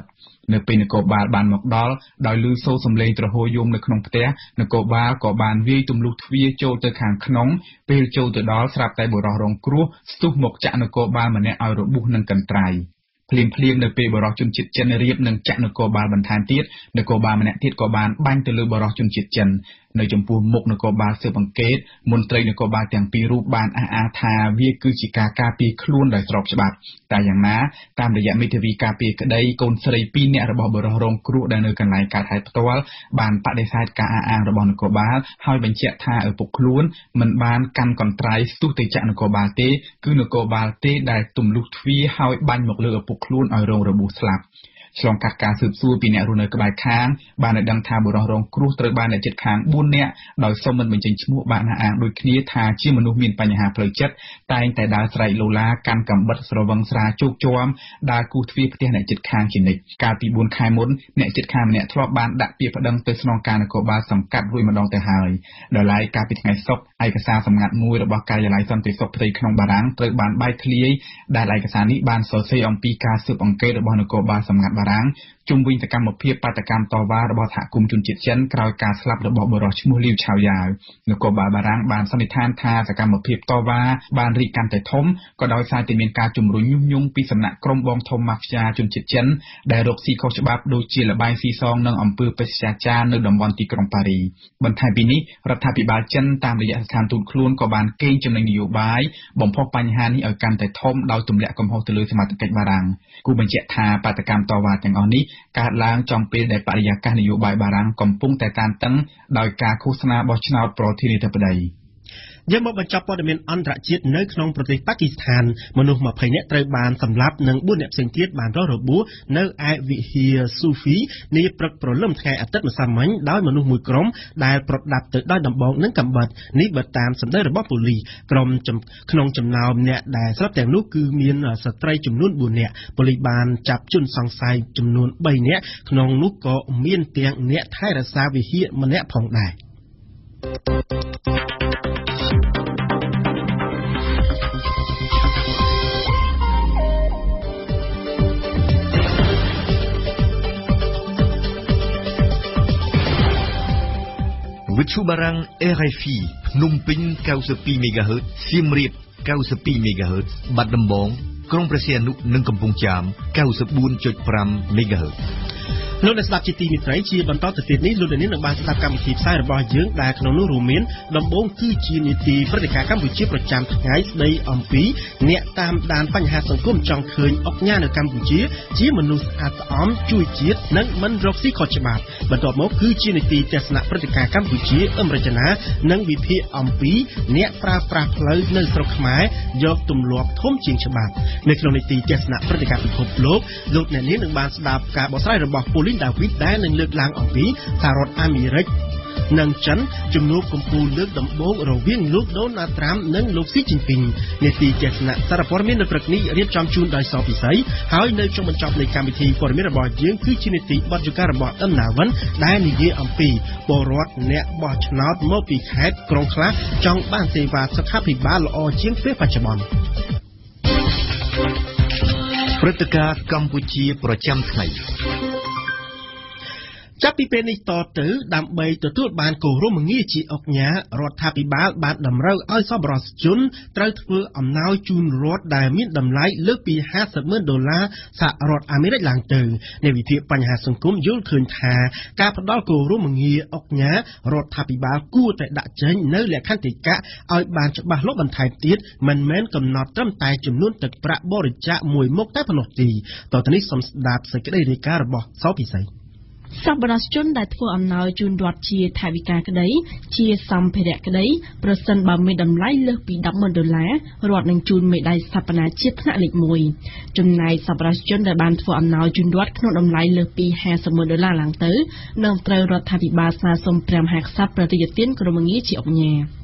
នៅពេលនគរបាលបានមកដល់ដោយឮសូរសំឡេងទ្រហោយំនៅក្នុងផ្ទះនគរបាលក៏បានវាយទម្លុះទ្វារចូលទៅខាងក្នុងពេលចូលទៅដល់ស្រាប់តែបុរសរងគ្រោះស្ទុះមកចាក់នគរបាលម្នាក់ឲ្យរបួសនឹងកន្ត្រៃភ្លាមភ្លាមនៅពេលបរិសុជនជាតិចិនរៀបនឹងចាក់នគរបាលបន្ថែមទៀតនគរបាលម្នាក់ទៀតក៏បានបាញ់ទៅលើបរិសុជនជាតិចិននៅចំពោះមុខនគរបាលស៊ើបអង្កេតមន្ត្រីនគរបាលទាំងពីររូបបានអះអាងថាវាគឺជាការការពារខ្លួនដោយស្របច្បាប់តែយ៉ាងណាតាមរយៈមេធាវីការពារក្តីកូនស្រីពីរនាក់របស់បរិសុរងគ្រោះដែលនៅកន្លែងកើតហេតុផ្ទាល់បានបដិសេធការអះអាងរបស់នគរបាលហើយបញ្ជាក់ថាឪពុកខ្លួនមិនបានកាន់កន្ត្រៃស្ទុះទៅចាក់នគរបាលទេគឺនគរបាលទេដែលទម្លុះទ្វារហើយបាញ់មកលើឪពុកខ្លួនឲ្យរងរបួសស្លាប់ឆ្លងកាត់ការស៊ើបសួរពីអ្នករស់នៅក្បែរខាងបានឲ្យដឹងថាបុរសរងគ្រោះត្រូវបានអ្នកជិតខាងបួននាក់ដោយសុំមិនបញ្ចេញឈ្មោះបានអះអាងដូចគ្នាថាជាមនុស្សមានបញ្ហាផ្លូវចិត្តតែងតែដើរស្រែកឡូឡាកាន់កាំបិតស្រវឹងស្រាជោគជាំដើរគូសទ្វារផ្ទះអ្នកជិតខាងជានិច្ចកាលពីបួនខែមុនអ្នកជិតខាងម្នាក់ធ្លាប់បានដាក់ពាក្យប្តឹងទៅស្នងការនគរបាលសង្កាត់រួចម្ដងទៅហើយដោយឡែកកាលពីថ្ងៃសុក្រឯកសារសម្ងាត់មួយរបស់ការិយាល័យសន្តិសុខផ្ទៃក្នុងបារាំងត្រូវបានបែកធ្លាយដែលឯកសារនេះបានសរសេរអំពីការស៊ើបអង្កេតរបស់នគរបាលសម្ងាត់បារាំងជុំវិញសកម្មភាពបាតកម្មតវ៉ារបស់សហគមន៍ជនជាតិចិនក្រោយការស្លាប់របស់បុរសឈ្មោះលីវឆាវយ៉ាវនគរបាលបារាំងបានសន្និដ្ឋានថាសកម្មភាពតវ៉ាបានរីកកាន់តែធំក៏ដោយសារតែមានការជំរុញញុះញង់ពីសំណាក់ក្រុមបងធំម៉ាហ្វ្យាជនជាតិចិនដែលរកស៊ីខុសច្បាប់ដូចជាលបែងស៊ីសងនិងអំពើបេសកចារនៅតំបន់ទីក្រុងប៉ារីបន្ថែមពីនេះរដ្ឋាភិបាលចិនតាមរយៈស្ថានទូតខ្លួនក៏បានកេងចំណេញនយោបាយបំផុសបញ្ហានេះឲ្យកាន់តែធំដោយទម្លាក់កំហុសទៅលើសមាជិកបារាំងគូបញ្ជាក់ថាបាតកម្មតវ៉ាទាំងអស់នេះកើតឡើងចំពេលដែលបរិយាកាសនយោបាយបារាំងកំពុងតែតានតឹងដោយការឃោសនាបោះឆ្នោតប្រធានាធិបតីយើងមកបញ្ចប់ព័ត៌មានអន្តរជាតិនៅក្នុងប្រទេសប៉ាគីស្ថានមនុស្សម្ភៃនាក់ត្រូវបានសម្លាប់និងបួននាក់ផ្សេងទៀតបានរងរបួសនៅឯវិហារស៊ូហ្វីនាព្រឹកព្រលឹមថ្ងៃអាទិត្យម្សិលមិញដោយមនុស្សមួយក្រុមដែលប្រដាប់ទៅដោយដំបងនិងកាំបិតនេះបើតាមសម្ដីរបស់ប៉ូលីសក្រុមក្នុងចំណោមអ្នកដែលស្លាប់ទាំងនោះគឺមានស្ត្រីចំនួនបួននាក់ប៉ូលីសបានចាប់ជនសង្ស័យចំនួនបីនាក់ក្នុងនោះក៏មានទាំងអ្នកថែរក្សាវិហារម្នាក់ផងដែរវិទ្យុបារាំង R F I ភ្នំពេញ ninety-two megahertz សៀមរាប ninety-two megahertz បាត់ដំបងក្រុងព្រះសីហនុនិងកំពង់ចាម ninety-four point five megahertz លោកអ្នកស្ដាប់ជាទីមេត្រីជាបន្តទៅទៀតនេះលោកអ្នកនឹងបានស្ដាប់កម្មវិធីផ្សាយរបស់យើងដែលក្នុងនោះរួមមានដំបូងគឺជានីតិព្រឹត្តិការណ៍កម្ពុជាប្រចាំថ្ងៃស្ដីអំពីអ្នកតាមដានបញ្ហាសង្គមចង់ឃើញអុកញ៉ានៅកម្ពុជាជាមនុស្សស្អាតស្អំជួយជាតិនិងមិនរកស៊ីខុសច្បាប់បន្ទាប់មកគឺជានីតិទស្សនៈព្រឹត្តិការណ៍កម្ពុជាអមរជនានិងវិភាគអំពីអ្នកប្រើប្រាស់ផ្លូវនៅស្រុកខ្មែរយកទម្លាប់ធំជាងច្បាប់នៅក្នុងនីតិទស្សនៈព្រឹត្តិការណ៍ពិភពលោកលោកអ្នកនាងនឹងបានស្ដាប់ការបកស្រាយរបស់ដាវីតដែលនឹងលើកឡើងអំពីសហរដ្ឋអាមេរិកនិងចិនជំនួបកំពូលលើកដំបូងរវាងលោកដូណាល់ត្រាំនិងលោកស៊ីជីនពីងនេតិទស្សនៈសារព័ត៌មាននៅព្រឹកនេះរៀបចំជូនដោយសពិសីហើយនៅចុងបញ្ចប់នៃកម្មវិធីព័ត៌មានរបស់យើងគឺជានេតិបទយការបស់អឹមណាវិនដែលនិយាយអំពីពលរដ្ឋអ្នកបោះឆ្នោតមកពីខេត្តក្រុងខ្លះចង់បានសេវាសុខាភិបាលល្អជាងពេលបច្ចុប្បន្នព្រឹត្តិការណ៍កម្ពុជាប្រចាំថ្ងៃចាប់ពីពេលនេះតទៅដើម្បីទទួលបានគោរមងារជាអុកញ៉ារដ្ឋាភិបាលបានតម្រូវឲ្យសប្បុរសជនត្រូវធ្វើអំណោយជូនរដ្ឋដែលមានតម្លៃលើសពីห้าสิบម៉ឺនដុល្លារសហរដ្ឋអាមេរិកឡើងទៅនៃវិភាគបញ្ហាសង្គមយល់ឃើញថាការផ្ដល់គោរមងារអុកញ៉ារដ្ឋាភិបាលគួរតែដាក់ចេញនៅលក្ខន្តិកៈឲ្យបានច្បាស់លាស់បន្ថែមទៀតមិនមែនកំណត់ត្រឹមតែចំនួនទឹកប្រាក់បរិច្ចាគមួយមុខតែប៉ុណ្ណោះទេតទៅនេះសូមស្ដាប់សេចក្តីរាយការណ៍របស់សោពិសីសប្បុរសជនដែលធ្វើអំណោយជូនរដ្ឋជាថវិកាក្តីជាសម្ភារៈក្តីប្រសិនបើមានតម្លៃលើសពីដប់ម៉ឺនដុល្លាររដ្ឋនឹងជូនមេដាយស្ថាបនាជាតិថ្នាក់លេខមួយចំណែកសប្បុរសជនដែលបានធ្វើអំណោយជូនរដ្ឋក្នុងតម្លៃលើសពីห้าสิบម៉ឺនដុល្លារឡើងទៅនឹងត្រូវរដ្ឋាភិបាលស្នើសុំព្រះមហាក្សត្រប្រតិយទានគោរមងារជាអុកញ៉ា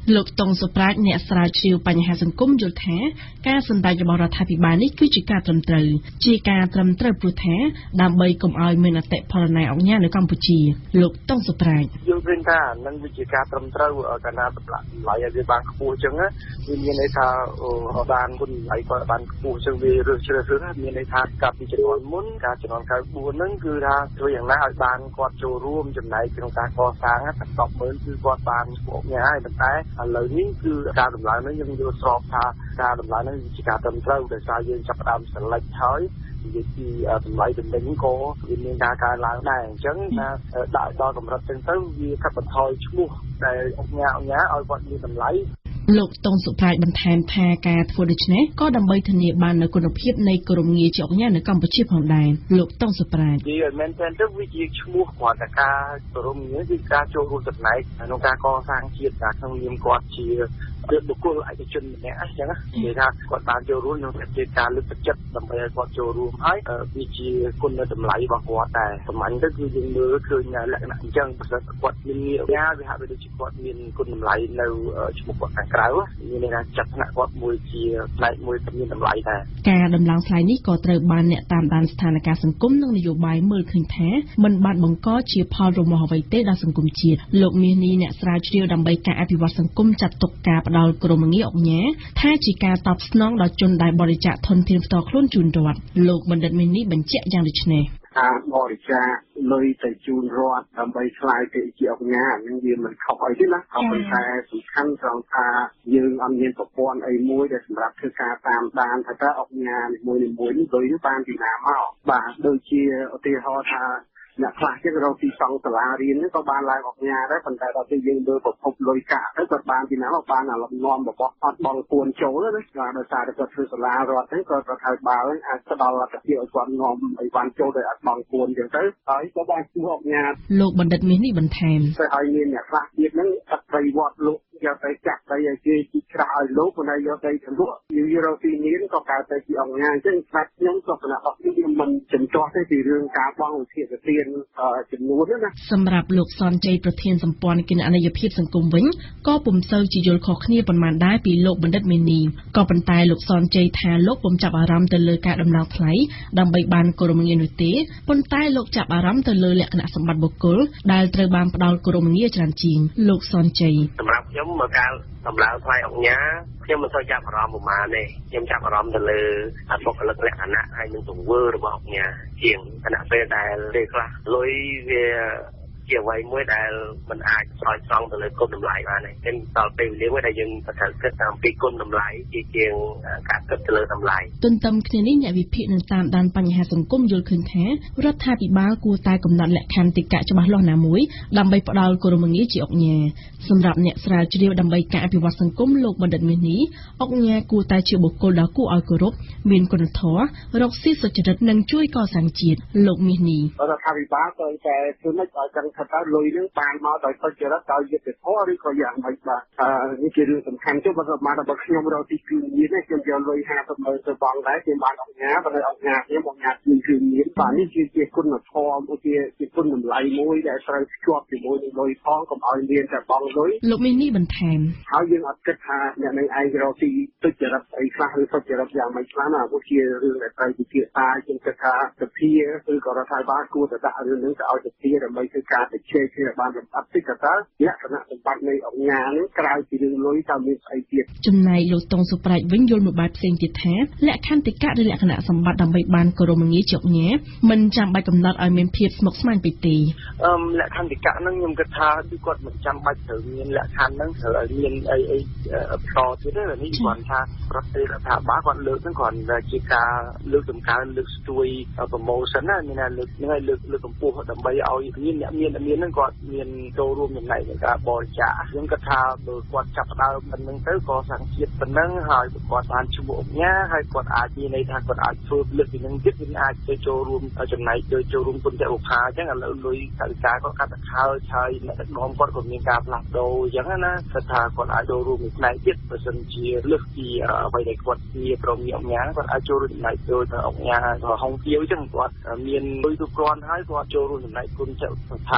លោកតុងសុប្រាជ្ញអ្នកស្រាវជ្រាវបញ្ហាសង្គមយល់ថាការសម្ដែងរបស់រដ្ឋាភិបាលនេះគឺជាការត្រឹមត្រូវជាការត្រឹមត្រូវព្រោះថាដើម្បីកុំឲ្យមានអតិផរណាអង្ញានៅកម្ពុជាលោកតុងសុប្រាជ្ញយល់ឃើញថានឹងវាជាការត្រឹមត្រូវកាលណាតម្លៃតម្លៃឲ្យវាបានខ្ពស់អញ្ចឹងវាមានន័យថាបានគុណតម្លៃក៏បានខ្ពស់អញ្ចឹងវារើសជ្រើសរើសមានន័យថាកាលពីជំនាន់មុនការជំនាន់ក្រោយបួនហ្នឹងគឺថាធ្វើយ៉ាងណាឲ្យបានគាត់ចូលរួមចំណែកក្នុងការកសាងតែ ដប់ម៉ឺន គឺគាត់បានពួកញ៉ាហើយប៉ុន្តែឥឡូវនេះគឺការដំឡើងនេះយើងយល់ស្របថាការដំឡើងនេះជាការត្រឹមត្រូវដោយសារយើងចាប់ផ្ដើមសិលិចហើយនិយាយពីតម្លៃទំនិញក៏វាមានការកើនឡើងដែរអញ្ចឹងណាដាក់ដល់កម្រិតចឹងទៅវាកាត់បន្ថយឈ្មោះដែលអង្គការអង្គការឲ្យគាត់មានតម្លៃលោកតុងសុប្រាជ្ញបន្ថែមថាការធ្វើដូច្នេះក៏ដើម្បីធានាបាននូវគុណភាពនៃគោរមងារជាអង្គការនៅកម្ពុជាផងដែរលោកតុងសុប្រាជ្ញនិយាយឲ្យមែនទែនទៅវាជាឈ្មោះគ្រាន់តែការគោរមងារគឺការចូលរួមចំណែកក្នុងការកសាងជាតិការក្នុងនាមគាត់ជាបុគ្គលឯកជនម្នាក់អញ្ចឹងនិយាយថាគាត់បានចូលរួមក្នុងការលើកទឹកចិត្តដើម្បីឲ្យគាត់ចូលរួមហើយវាជាគុណតម្លៃរបស់គាត់តែសម្ាញ់ទៅគឺយើងមើលឃើញលក្ខណៈអញ្ចឹងបើសិនគាត់មានងារវាវាហាក់បីដូចជាគាត់មានគុណតម្លៃនៅឈ្មោះគាត់ខាងក្រៅមានន័យថាចាត់ថ្នាក់គាត់មួយជាផ្នែកមួយដែលមានតម្លៃដែរការដំឡើងថ្លៃនេះក៏ត្រូវបានអ្នកតាមដានស្ថានភាពសង្គមនិងនយោបាយមើលឃើញថាមិនបានបង្កជាផលរមាស់អ្វីទេដល់សង្គមជាតិលោកមាសនេះអ្នកស្រាវជ្រាវដើម្បីការអភិវឌ្ឍសង្គមចាត់ទុកការផ្ដល់គោរមងារអង្គការថាជាការតបស្នងដល់ជនដែលបរិច្ចាគធនធានផ្ទាល់ខ្លួនជូនរដ្ឋលោកបណ្ឌិតមាសនេះបញ្ជាក់យ៉ាងដូចនេះការបរិច្ចាគលុយទៅជូនរដ្ឋដើម្បីឆ្លើយទៅជាអង្គការនឹងវាមិនខុសអីទេណាក៏ប៉ុន្តែសំខាន់ត្រង់ថាយើងអត់មានប្រព័ន្ធអីមួយដែលសម្រាប់ធ្វើការតាមដានថាតើអង្គការនីមួយៗនេះលុយនេះបានពីណាមកបាទដូចជាឧទាហរណ៍ថាអ្នកខ្លះទៀតរកទីសង់សាលារៀននេះក៏បានឡើងអង្គការដែរប៉ុន្តែដល់ពេលយើងមើលប្រភពលុយកាក់ទៅគាត់បានពីណាមកបានអាលំនាំរបស់អត់បងពួនចូលណាបាទដោយសារតែគាត់ធ្វើសាលារដ្ឋហ្នឹងគាត់រដ្ឋាភិបាលហ្នឹងអាចផ្ដល់លទ្ធភាពឲ្យគាត់នាំឲ្យបានចូលដោយអត់បងពួនអញ្ចឹងទៅហើយក៏បានជួបអង្គការលោកបណ្ឌិតមាសនេះបន្ថែមទៅឲ្យមានអ្នកខ្លះទៀតហ្នឹងអត់ប្រវត្តិលោកយកទៅចាក់ទៅឲ្យគេជីច្រាស់ឲ្យលោកប៉ុន្តែយកទៅទៅលក់យូរ៉ូពីនេះក៏កើតទៅជាអង្គការអញ្ចឹងស្ដាប់ខ្ញុំក៏គណៈបកនេះមិនចំទាស់ទេពីរឿងការបង់វិធានទានចំនួនណាសម្រាប់លោកសនជ័យប្រធានសម្ព័ន្ធគណនេយ្យភាពសង្គមវិញក៏ពុំសូវជាយល់ខុសគ្នាប៉ុន្មានដែរពីលោកបណ្ឌិតមេនីក៏ប៉ុន្តែលោកសនជ័យថាលោកពុំចាប់អារម្មណ៍ទៅលើការដំឡើងថ្លៃដើម្បីបានគោរមងារនោះទេប៉ុន្តែលោកចាប់អារម្មណ៍ទៅលើលក្ខណៈសម្បត្តិបុគ្គលដែលត្រូវបានផ្ដល់គោរមងារច្រើនជាងលោកសនជ័យសម្រាប់ខ្ញុំមកការដំឡើងថ្លៃអង្គការខ្ញុំមិនសូវចាប់អារម្មណ៍ប្រហែលទេខ្ញុំចាប់អារម្មណ៍ទៅលើបុគ្គលិកលក្ខណៈហើយនឹងទង្វើរបស់អង្គការជាងខណៈពេលដែលពេលខ្លះលុយវាជាអ្វីមួយដែលមិនអាចឆ្លើយស្រង់ទៅលើគុណតម្លៃបានទេតែដល់ពេលវេលាមួយដែលយើងត្រូវគិតតាមពីគុណតម្លៃជាជាងការគិតទៅលើតម្លៃទន្ទឹមគ្នានេះអ្នកវិភាគនឹងតាមដានបញ្ហាសង្គមយល់ឃើញថារដ្ឋាភិបាលគួរតែកំណត់លក្ខខណ្ឌទីកៈច្បាស់លាស់ណាមួយដើម្បីផ្ដល់គោរមងារជាអង្គការសម្រាប់អ្នកស្រាវជ្រាវដើម្បីការអភិវឌ្ឍសង្គមលោកបណ្ឌិតមាសនេះអង្គការគួរតែជាបុគ្គលដ៏គួរឲ្យគោរពមានគុណធម៌រកស៊ីសុចរិតនិងជួយកសាងជាតិលោកមាសនេះរដ្ឋាភិបាលត្រូវតែធ្វើម៉េចឲ្យដឹងថាតើលុយនឹងបានមកដោយសុចរិតដោយយុត្តិធម៌ឬក៏យ៉ាងម៉េចបាទនេះជារឿងសំខាន់ចុះបើស្មារតីរបស់ខ្ញុំរកទីគឺមាននេះខ្ញុំយកលុយហាសិបម៉ឺនទៅបង់ដែរខ្ញុំបានអង្គការបើអង្គការខ្ញុំអង្គការគឺគឺមានបាទនេះគឺជាគុណធម៌មួយជាជាគុណតម្លៃមួយដែលត្រូវភ្ជាប់ជាមួយនឹងលុយផងកុំឲ្យមានតែបង់លុយលោកមាសនេះបន្ថែមហើយយើងអត់គិតថាអ្នកនឹងឯងរកទីទុច្ចរិតអីខ្លះឬសុចរិតយ៉ាងម៉េចខ្លះណាព្រោះជារឿងដែលត្រូវពិភាក្សាខ្ញុំគិតថាសភាឬក៏រដ្ឋាភិបាលគួរតែដាក់រឿងនេះទៅឲ្យសភាដើម្បីធ្វើការជជែកគ្នាបានលម្អិតតិចតើលក្ខណៈសម្បត្តិនៃអង្គការនេះក្រៅពីរឿងលុយតើមានស្អីទៀតចំណែកលោកតុងសុប្រាជ្ញវិញយល់មួយបែបផ្សេងទៀតថាលក្ខន្តិកៈឬលក្ខណៈសម្បត្តិដើម្បីបានគោរមងារជាអង្គការមិនចាំបាច់កំណត់ឲ្យមានភាពស្មុគស្មាញពេកទេអឺលក្ខន្តិកៈហ្នឹងខ្ញុំគិតថាគឺគាត់មិនចាំបាច់ត្រូវមានលក្ខខណ្ឌហ្នឹងត្រូវឲ្យមានអីអីបន្តទៀតទេនេះគាត់ថាប្រទេសរដ្ឋាភិបាលគាត់លើកហ្នឹងគ្រាន់តែជាការលើកតម្កើងលើកស្ទួយ promotion ណាមានថាលើកហ្នឹងឲ្យលើកលើកកម្ពស់ដើម្បីឲ្យមានអ្នកមានមានហ្នឹងគាត់មានចូលរួមចំណែកក្នុងការបរិច្ចាគខ្ញុំគិតថាបើគាត់ចាប់ផ្ដើមប៉ុណ្្នឹងទៅក៏សង្ឃជាតិប៉ុណ្្នឹងហើយគាត់បានឈ្មោះអង្គការហើយគាត់អាចមានន័យថាគាត់អាចធ្វើលើកពីហ្នឹងទៀតវាអាចទៅចូលរួមចំណែកទៅចូលរួមគុណចក្រខាអញ្ចឹងឥឡូវលុយការិកាគាត់កាត់ទៅខើហើយអ្នកដឹកនាំគាត់ក៏មានការផ្លាស់ប្ដូរអញ្ចឹងណាគាត់ថាគាត់អាចចូលរួមផ្នែកទៀតបើសិនជាលើសពីអ្វីដែលគាត់ជាប្រមអង្គការគាត់អាចចូលរួមចំណែកទៅអង្គការហុងទាវអញ្ចឹងគាត់មានលុយគ្រប់គ្រាន់ហើយគាត់ចូលរួមចំណែកគុណចក្រខា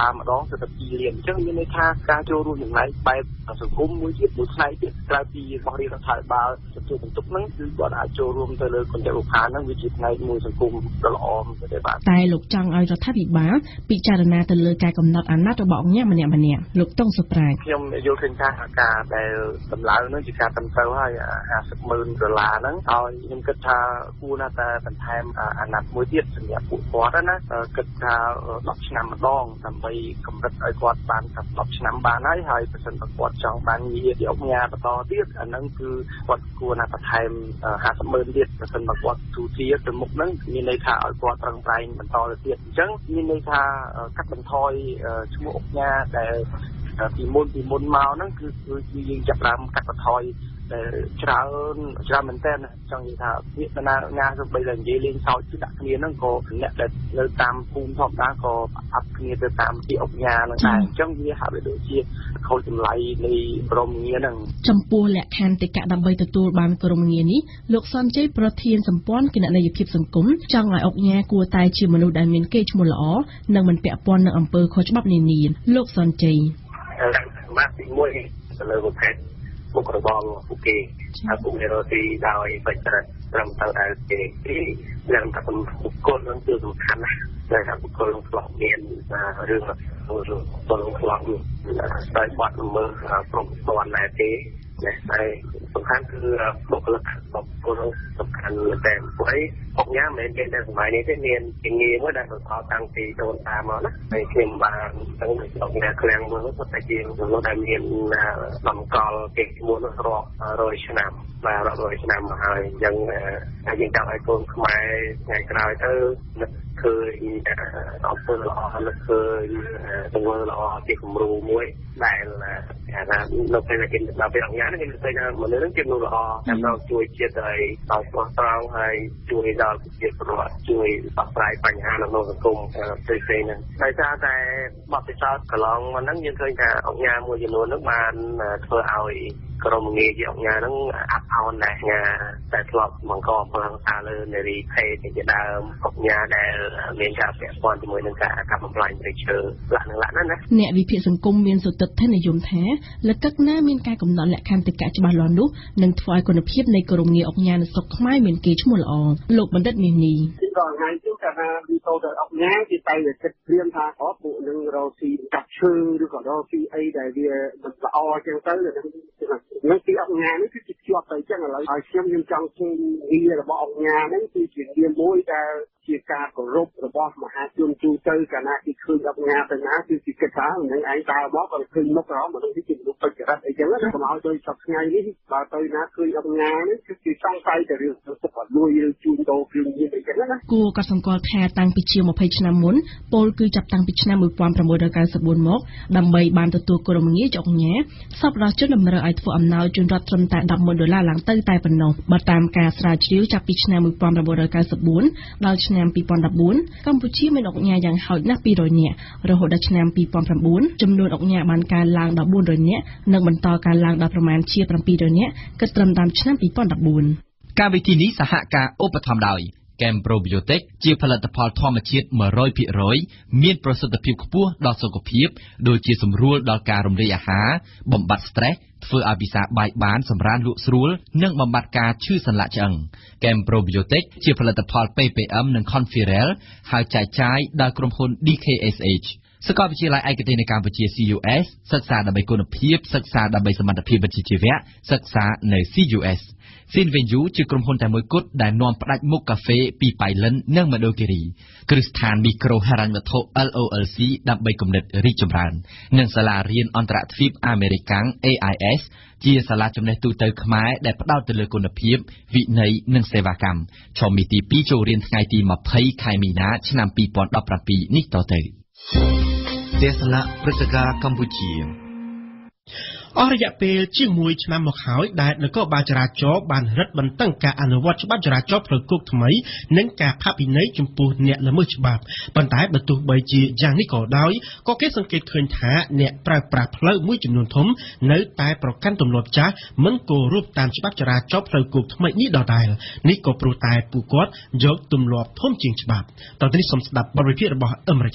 លាម្ដងទៅពីលានអញ្ចឹងមានន័យថាការចូលរួមចំណែកបែបសង្គមមួយទៀតមួយផ្នែកទៀតក្រៅពីរបស់រាជរដ្ឋាភិបាលទទួលបន្ទុកហ្នឹងគឺគាត់អាចចូលរួមទៅលើគណៈរដ្ឋាភិបាលហ្នឹងវាជាផ្នែកមួយសង្គមដ៏ល្អទៅបាទតែលោកចង់ឲ្យរដ្ឋាភិបាលពិចារណាទៅលើការកំណត់អាណត្តិរបស់អង្គម្នាក់ម្នាក់លោកតុងសុប្រាជ្ញខ្ញុំយល់ឃើញថាការដែលតម្លើងហ្នឹងជាការត្រឹមត្រូវហើយห้าสิบម៉ឺនដុល្លារហ្នឹងហើយខ្ញុំគិតថាគួរណាស់តែបន្ថែមអាណត្តិមួយទៀតសម្រាប់ពួកគាត់ណាគិតថាដប់ឆ្នាំម្ដងដើម្បីកម្រិតឲ្យគាត់បានថាដប់ឆ្នាំបានហើយហើយប្រសិនបើគាត់ចង់បានងារជាអង្គការបន្តទៀតអាហ្នឹងគឺគាត់គួរណាស់បន្ថែមห้าสิบម៉ឺនទៀតប្រសិនបើគាត់ទូទាទៅមុខហ្នឹងមានន័យថាឲ្យគាត់ប្រឹងប្រែងបន្តទៅទៀតអញ្ចឹងមានន័យថាកាត់បន្ថយឈ្មោះអង្គការដែលពីមុនពីមុនមកហ្នឹងគឺគឺយើងចាប់ដើមកាត់បន្ថយដែលច្រើនច្រើនមែនតើចង់និយាយថាវាបណ្ណាណាទៅបីតែនិយាយលេងសើចគឺដាក់គ្នាហ្នឹងក៏អ្នកដែលនៅតាមភូមិធម្មតាក៏អាប់គ្នាទៅតាមទីអង្គការហ្នឹងដែរអញ្ចឹងវាហាក់ដូចជាខូចតម្លៃនៃក្រមងារហ្នឹងចំពោះលក្ខខណ្ឌទីកៈដើម្បីទទួលបានក្រមងារនេះលោកសនជ័យប្រធានសម្ព័ន្ធគណនេយ្យភាពសង្គមចង់ឲ្យអង្គការគួរតែជាមនុស្សដែលមានកេរ្តិ៍ឈ្មោះល្អនិងមិនពាក់ព័ន្ធនឹងអំពើខុសច្បាប់នានាលោកសនជ័យសម្រាប់ទីមួយទៅលើប្រភេទមុខរបរពួកគេហើយពួកគេរត់ទីដោយបច្ចេកទេសត្រឹមត្រូវដែរទេយ៉ាងថាបុគ្គលនឹងគឺសំខាន់ណាស់តែថាបុគ្គលនឹងឆ្លងមានរឿងរឿងបុគ្គលនឹងឆ្លងស្ដាយបាត់ល្មើសព្រមស្គាល់ដែរទេតែសំខាន់គឺបុគ្គលិកបុគ្គលសំខាន់តែព្រោះអង្គការមិនមែនតែសម័យនេះទេមានជំនាញមួយដែលបន្តតាំងពីដូនតាមកណាហើយខ្ញុំបានទាំងអង្គការឃ្លាំងមួយនោះតែជាមនុស្សដែលមានតម្កល់គេឈ្មោះនោះរាប់រយឆ្នាំបាទរាប់រយឆ្នាំមកហើយអញ្ចឹងហើយយើងចង់ឲ្យកូនខ្មែរថ្ងៃក្រោយទៅនឹកឃើញអំពើល្អនឹកឃើញទង្វើល្អជាគំរូមួយដែលថានៅពេលដែលគេដល់ពេលអង្គការនេះគេឃើញថាមនុស្សនឹងជាមនុស្សល្អតាមដល់ជួយជាតិឲ្យដល់ស្មោះត្រង់ហើយជួយដល់ប្រជាពលរដ្ឋជួយដោះស្រាយបញ្ហានៅក្នុងសង្គមផ្សេងៗហ្នឹងដោយសារតែបទពិសោធន៍កន្លងមកហ្នឹងយើងឃើញថាអង្គការមួយចំនួនហ្នឹងបានធ្វើឲ្យក្រុមងារជាអង្គការហ្នឹងអាប់អោនដែរញ៉ាតែធ្លាប់បង្កអំពើហិង្សាលើនារីភេទជាដើមអង្គការដែលមានការពាក់ព័ន្ធជាមួយនឹងការកាប់បំផ្លាញព្រៃឈើលក្ខណៈលក្ខណៈណាអ្នកវិភាគសង្គមមានសុទិដ្ឋិនិយមថាលក្ខណៈណាមានការកំណត់លក្ខខណ្ឌទីកៈច្បាស់លាស់នោះនឹងធ្វើឲ្យគុណភាពនៃក្រុមងារអង្គការនៅស្រុកខ្មែរមានកេរ្តិ៍ឈ្មោះល្អលោកបណ្ឌិតមាសនេះគឺក៏ថ្ងៃនេះគេថាវាទៅដល់អង្គការគេតែតែគិតព្រៀងថាអូពួកនឹងរកស៊ីកាប់ឈើឬក៏រកស៊ីអីដែលវាមិនល្អចឹងទៅនឹងទីអង្គការនេះគឺជាជាប់ទៅចឹងឥឡូវឲ្យខ្ញុំខ្ញុំចង់ឃើញងាររបស់អង្គការហ្នឹងគឺជាងារមួយដែលជាការគោរពរបស់មហាជនទូទៅកាលណាគេឃើញអង្គការទៅណាគឺជាគិតថានឹងឯងដើរមកក៏ឃើញមុខរហូតមនុស្សនេះជាមនុស្សពេជ្រចរិតអីចឹងណាកុំឲ្យដូចសប្តាហ៍ថ្ងៃនេះបើទៅណាឃើញអង្គការនេះគឺជាសង្ស័យតែរឿងទុកអត់លួយឬជួញដូរគ្រឿងញៀនអីចឹងណាគួរក៏សម្គាល់ថាតាំងពីជាងម្ភៃឆ្នាំមុនពលគឺចាប់តាំងពីឆ្នាំmột nghìn chín trăm chín mươi tưមកដើម្បីបានទទួលគោលនងារជាអង្គការសពដល់ជនតម្រូវឲ្យធ្វើអំណោយជូនរដ្ឋត្រឹមតែដប់ម៉ឺនដុល្លារឡើងទៅតែប៉ុណ្ណោះបើតាមការស្រាវជ្រាវចាប់ពីឆ្នាំmột nghìn chín trăm chín mươi tưដល់ឆ្នាំtwo thousand fourteenកម្ពុជាមានអង្គការយ៉ាងហោចណាស់two hundredនាក់រហូតដល់ឆ្នាំtwo thousand nineចំនួនអង្គការបានកើនឡើងដល់four hundredនាក់និងបន្តកើនឡើងដល់ប្រមាណជាseven hundredនាក់គិតត្រឹមតាមឆ្នាំtwo thousand fourteen កម្មវិធីនេះសហការឧបត្ថម្ភដោយChem Probiotic ជាផលិតផលធម្មជាតិone hundred percentមានប្រសិទ្ធភាពខ្ពស់ដល់សុខភាពដូចជាសម្រួលដល់ការរំលាយអាហារបំបាត់ stress ធ្វើឲ្យពិសាបាយបានសម្រានលក់ស្រួលនិងបំបាត់ការឈឺសន្លាក់ឆ្អឹង Chem Probiotic ជាផលិតផល P P M និង Conferel ហើយចែកចាយដោយក្រុមហ៊ុន D K S Hសាកលវិទ្យាល័យឯកទេសនៅកម្ពុជា C U S សិក្សាដើម្បីគុណភាពសិក្សាដើម្បីសមត្ថភាពវិជ្ជាជីវៈសិក្សានៅ C U S Sinvenju ជាក្រុមហ៊ុនតែមួយគត់ដែលនាំផ្ដាច់មុខកាហ្វេពីប៉ៃលិននិងមដូគិរីគ្រឹះស្ថានមីក្រូហិរញ្ញវត្ថុ L O L C ដើម្បីគំនិតរីកចម្រើននិងសាលារៀនអន្តរទ្វីបអាមេរិកាំង A I S ជាសាលាចំណេះទូទៅខ្មែរដែលផ្ដោតទៅលើគុណភាពវិន័យនិងសេវាកម្មឈមមីទីtwoចូលរៀនថ្ងៃទីtwentyខែមីនាឆ្នាំtwo thousand seventeenនេះតទៅទេសនាព្រឹត្តិការណ៍កម្ពុជាអស់រយៈពេលជាងមួយឆ្នាំមកហើយដែលនគរបាលចរាចរណ៍បានរឹតបន្តឹងការអនុវត្តច្បាប់ចរាចរណ៍ផ្លូវគោកថ្មីនិងការផាកពិន័យចំពោះអ្នកល្មើសច្បាប់ប៉ុន្តែបើទោះបីជាយ៉ាងនេះក៏ដោយក៏គេសង្កេតឃើញថាអ្នកប្រើប្រាស់ផ្លូវមួយចំនួនធំនៅតែប្រកាន់ទម្លាប់ចាស់មិនគោរពតាមច្បាប់ចរាចរណ៍ផ្លូវគោកថ្មីនេះដដែលនេះក៏ព្រោះតែពួកគាត់យកទម្លាប់ធំជាងច្បាប់តើនេះសូមស្ដាប់បទវិភាគរបស់អឹមរចនា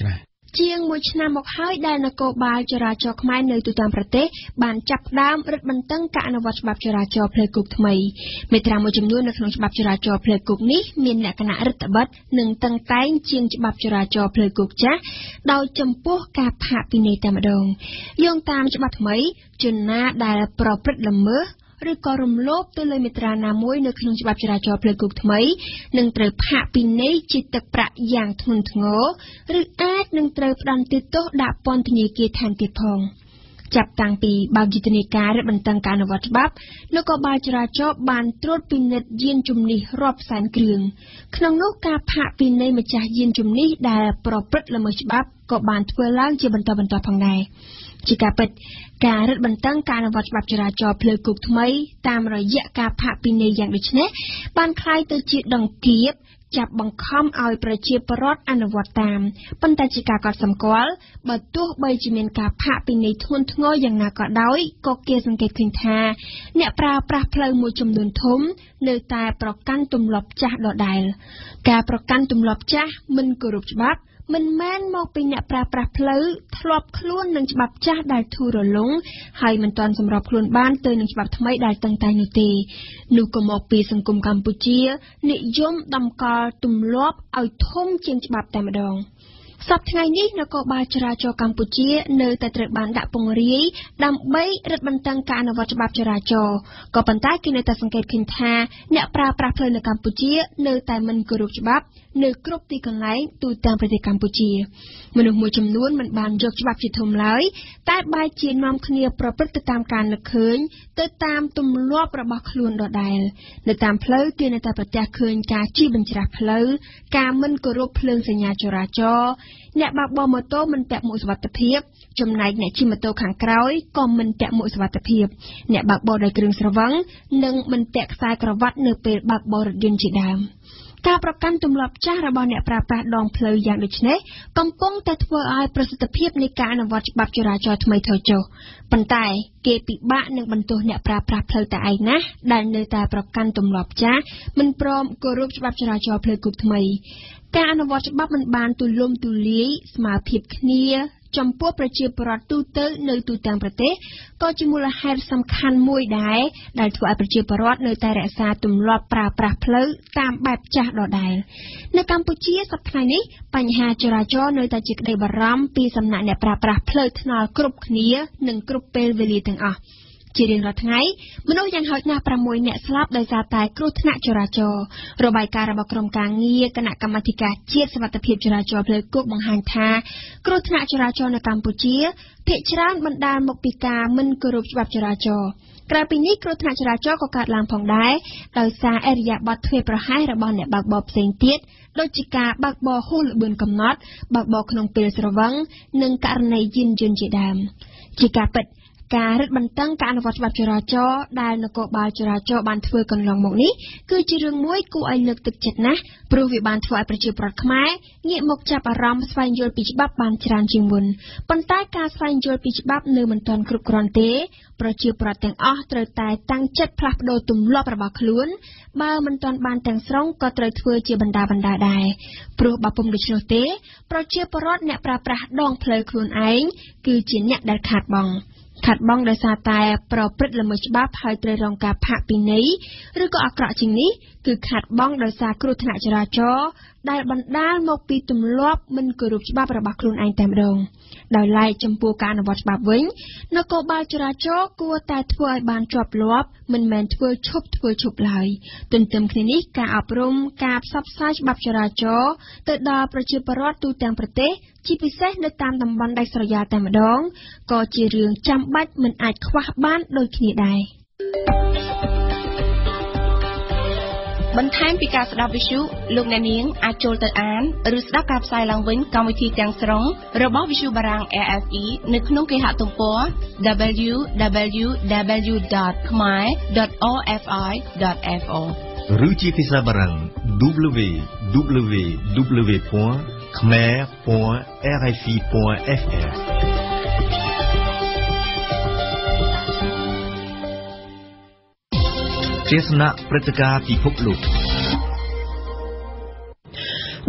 ជាងមួយឆ្នាំមកហើយដែលនគរបាលចរាចរណ៍ខ្មែរនៅទូទាំងប្រទេសបានចាប់ផ្ដើមរឹតបន្តឹងការអនុវត្តច្បាប់ចរាចរណ៍ផ្លូវគោកថ្មីមេត្រាមួយចំនួននៅក្នុងច្បាប់ចរាចរណ៍ផ្លូវគោកនេះមានលក្ខណៈរដ្ឋបិទនិងតឹងតែងជាងច្បាប់ចរាចរណ៍ផ្លូវគោកចាស់ដោយចំពោះការផាកពិន័យតែម្ដងយោងតាមច្បាប់ថ្មីជនណាដែលប្រព្រឹត្តល្មើសឬក៏រំលោភទៅលើមាត្រាណាមួយនៅក្នុងច្បាប់ចរាចរណ៍ផ្លូវគោកថ្មីនឹងត្រូវផាកពិន័យជាទឹកប្រាក់យ៉ាងធ្ងន់ធ្ងរឬអាចនឹងត្រូវផ្តន្ទាទោសដាក់ពន្ធនាគារថែមទៀតផងចាប់តាំងពីបើកយុទ្ធនាការរឹតបន្តឹងការអនុវត្តច្បាប់នគរបាលចរាចរណ៍បានត្រួតពិនិត្យយានជំនិះរាប់សែនគ្រឿងក្នុងនោះការផាកពិន័យម្ចាស់យានជំនិះដែលប្រព្រឹត្តល្មើសច្បាប់ក៏បានធ្វើឡើងជាបន្តបន្ទាប់ផងដែរជាការពិតការរឹតបន្តឹងការអនុវត្តច្បាប់ចរាចរណ៍ផ្លូវគោកថ្មីតាមរយៈការផាកពិន័យយ៉ាងដូចនេះបានคล้ายទៅជាដង្កៀបចាប់បង្ខំឲ្យប្រជាពលរដ្ឋអនុវត្តតាមប៉ុន្តែជាការកត់សម្គាល់បើទោះបីជាមានការផាកពិន័យធ្ងន់ធ្ងរយ៉ាងណាក៏ដោយក៏គេសង្កេតឃើញថាអ្នកប្រើប្រាស់ផ្លូវមួយចំនួនធំនៅតែប្រកាន់ទម្លាប់ចាស់ដដែលការប្រកាន់ទម្លាប់ចាស់មិនគោរពច្បាប់មិនមែនមកពីអ្នកប្រើប្រាស់ផ្លូវធ្លាប់ខ្លួននឹងច្បាប់ចាស់ដែលធូររលុងហើយមិនទាន់សម្របខ្លួនបានទៅនឹងច្បាប់ថ្មីដែលតឹងតែងនោះទេនោះក៏មកពីសង្គមកម្ពុជានិយមតម្កល់ទម្លាប់ឲ្យធំជាងច្បាប់តែម្ដងសប្តាហ៍ថ្ងៃនេះនគរបាលចរាចរណ៍កម្ពុជានៅតែត្រូវបានដាក់ពង្រាយដើម្បីរឹតបន្តឹងការអនុវត្តច្បាប់ចរាចរណ៍ក៏ប៉ុន្តែគេនៅតែសង្កេតឃើញថាអ្នកប្រើប្រាស់ផ្លូវនៅកម្ពុជានៅតែមិនគោរពច្បាប់នៅគ្រប់ទីកន្លែងទូទាំងប្រទេសកម្ពុជាមនុស្សមួយចំនួនមិនបានយកច្បាប់ជាធំឡើយតែបែរជានាំគ្នាប្រព្រឹត្តទៅតាមការនឹកឃើញទៅតាមទម្លាប់របស់ខ្លួនដដែលនៅតាមផ្លូវគេនៅតែប្រទះឃើញការជិះបញ្ច្រាសផ្លូវការមិនគោរពភ្លើងសញ្ញាចរាចរណ៍អ្នកបើកបរម៉ូតូមិនពាក់មួកសុវត្ថិភាពចំណែកអ្នកជិះម៉ូតូខាងក្រោយក៏មិនពាក់មួកសុវត្ថិភាពអ្នកបើកបរដោយគ្រឿងស្រវឹងនិងមិនពាក់ខ្សែក្រវ៉ាត់នៅពេលបើកបររថយន្តជាដើមការប្រកាន់ទម្លាប់ចាស់របស់អ្នកប្រើប្រាស់ដងផ្លូវយ៉ាងដូចនេះកំពុងតែធ្វើឲ្យប្រសិទ្ធភាពនៃការអនុវត្តច្បាប់ចរាចរណ៍ថ្មីថយចុះប៉ុន្តែគេពិបាកនឹងបន្ទោសអ្នកប្រើប្រាស់ផ្លូវតែឯងណាដែលនៅតែប្រកាន់ទម្លាប់ចាស់មិនព្រមគោរពច្បាប់ចរាចរណ៍ផ្លូវគោកថ្មីការអនុវត្តច្បាប់មិនបានទូលំទូលាយស្មើភាពគ្នាចំពោះប្រជាពលរដ្ឋទូទៅនៅទូទាំងប្រទេសក៏ជាមូលហេតុសំខាន់មួយដែរដែលធ្វើឲ្យប្រជាពលរដ្ឋនៅតែរក្សាទម្លាប់ប្រើប្រាស់ផ្លូវតាមបែបចាស់ដដែលនៅកម្ពុជាសប្តាហ៍នេះបញ្ហាចរាចរណ៍នៅតែជាក្តីបារម្ភពីសំណាក់អ្នកប្រើប្រាស់ផ្លូវថ្នល់គ្រប់គ្នានិងគ្រប់ពេលវេលាទាំងអស់ជារៀងរាល់ថ្ងៃមនុស្សយ៉ាងហោចណាស់ប្រាំមួយនាក់ស្លាប់ដោយសារតែគ្រោះថ្នាក់ចរាចរណ៍របាយការណ៍របស់ក្រុមការងារគណៈកម្មាធិការជាតិសុវត្ថិភាពចរាចរណ៍ផ្លូវគោកបង្ហាញថាគ្រោះថ្នាក់ចរាចរណ៍នៅកម្ពុជាភាគច្រើនបណ្ដាលមកពីការមិនគោរពច្បាប់ចរាចរណ៍ក្រៅពីនេះគ្រោះថ្នាក់ចរាចរណ៍ក៏កើតឡើងផងដែរដោយសារឥរិយាបថធ្វេសប្រហែសរបស់អ្នកបើកបរផ្សេងទៀតដូចជាការបើកបរហួសល្បឿនកំណត់បើកបរក្នុងពេលស្រវឹងនិងករណីយានយន្តជាដើមជាការពិតការរឹតបន្តឹងការអនុវត្តច្បាប់ចរាចរណ៍ដែលនគរបាលចរាចរណ៍បានធ្វើកន្លងមកនេះគឺជារឿងមួយគួរឲ្យលើកទឹកចិត្តណាស់ព្រោះវាបានធ្វើឲ្យប្រជាពលរដ្ឋខ្មែរងាកមកចាប់អារម្មណ៍ស្វែងយល់ពីច្បាប់បានច្រើនជាងមុនប៉ុន្តែការស្វែងយល់ពីច្បាប់នៅមិនទាន់គ្រប់គ្រាន់ទេប្រជាពលរដ្ឋទាំងអស់ត្រូវតែតាំងចិត្តផ្លាស់ប្ដូរទម្លាប់របស់ខ្លួនបើមិនទាន់បានទាំងស្រុងក៏ត្រូវធ្វើជាបណ្ដាបណ្ដាដែរព្រោះបើពុំដូច្នោះទេប្រជាពលរដ្ឋអ្នកប្រើប្រាស់ដងផ្លូវខ្លួនឯងគឺជាអ្នកដែលខាតបង់ខាត់បងដោយសារតែប្រព្រឹត្តល្មើសច្បាប់ហើយត្រូវរងការផាកពិន័យឬក៏អាក្រក់ជាងនេះគឺខាត់បងដោយសារគ្រោះថ្នាក់ចរាចរណ៍ដែលបណ្ដាលមកពីទម្លាប់មិនគោរពច្បាប់របស់ខ្លួនឯងតែម្ដងដោយឡែកចំពោះការអនុវត្តច្បាប់វិញនគរបាលចរាចរណ៍គួរតែធ្វើឲ្យបានជាប់លាប់មិនមែនធ្វើឈប់ធ្វើឈប់ឡើយទន្ទឹមគ្នានេះការអប់រំការផ្សព្វផ្សាយច្បាប់ចរាចរណ៍ទៅដល់ប្រជាពលរដ្ឋទូទាំងប្រទេសជាពិសេសនៅតាមតំបន់ដាច់ស្រយាលតែម្ដងក៏ជារឿងចាំបាច់មិនអាចខ្វះបានដូចគ្នាដែរបន្ថែមពីការស្ដាប់វិទ្យុលោកអ្នកនាងអាចចូលទៅអានឬស្ដាប់ការផ្សាយឡើងវិញកម្មវិធីទាំងស្រុងរបស់វិទ្យុបារាំង R F I នៅក្នុងគេហទំព័រ w w w ដត khmer ដត r f i ដត f o ឬជាភាសាបារាំង w w w ដត khmer ដត r f i ដត f rទស្សនៈព្រឹត្តិការណ៍ពិភពលោក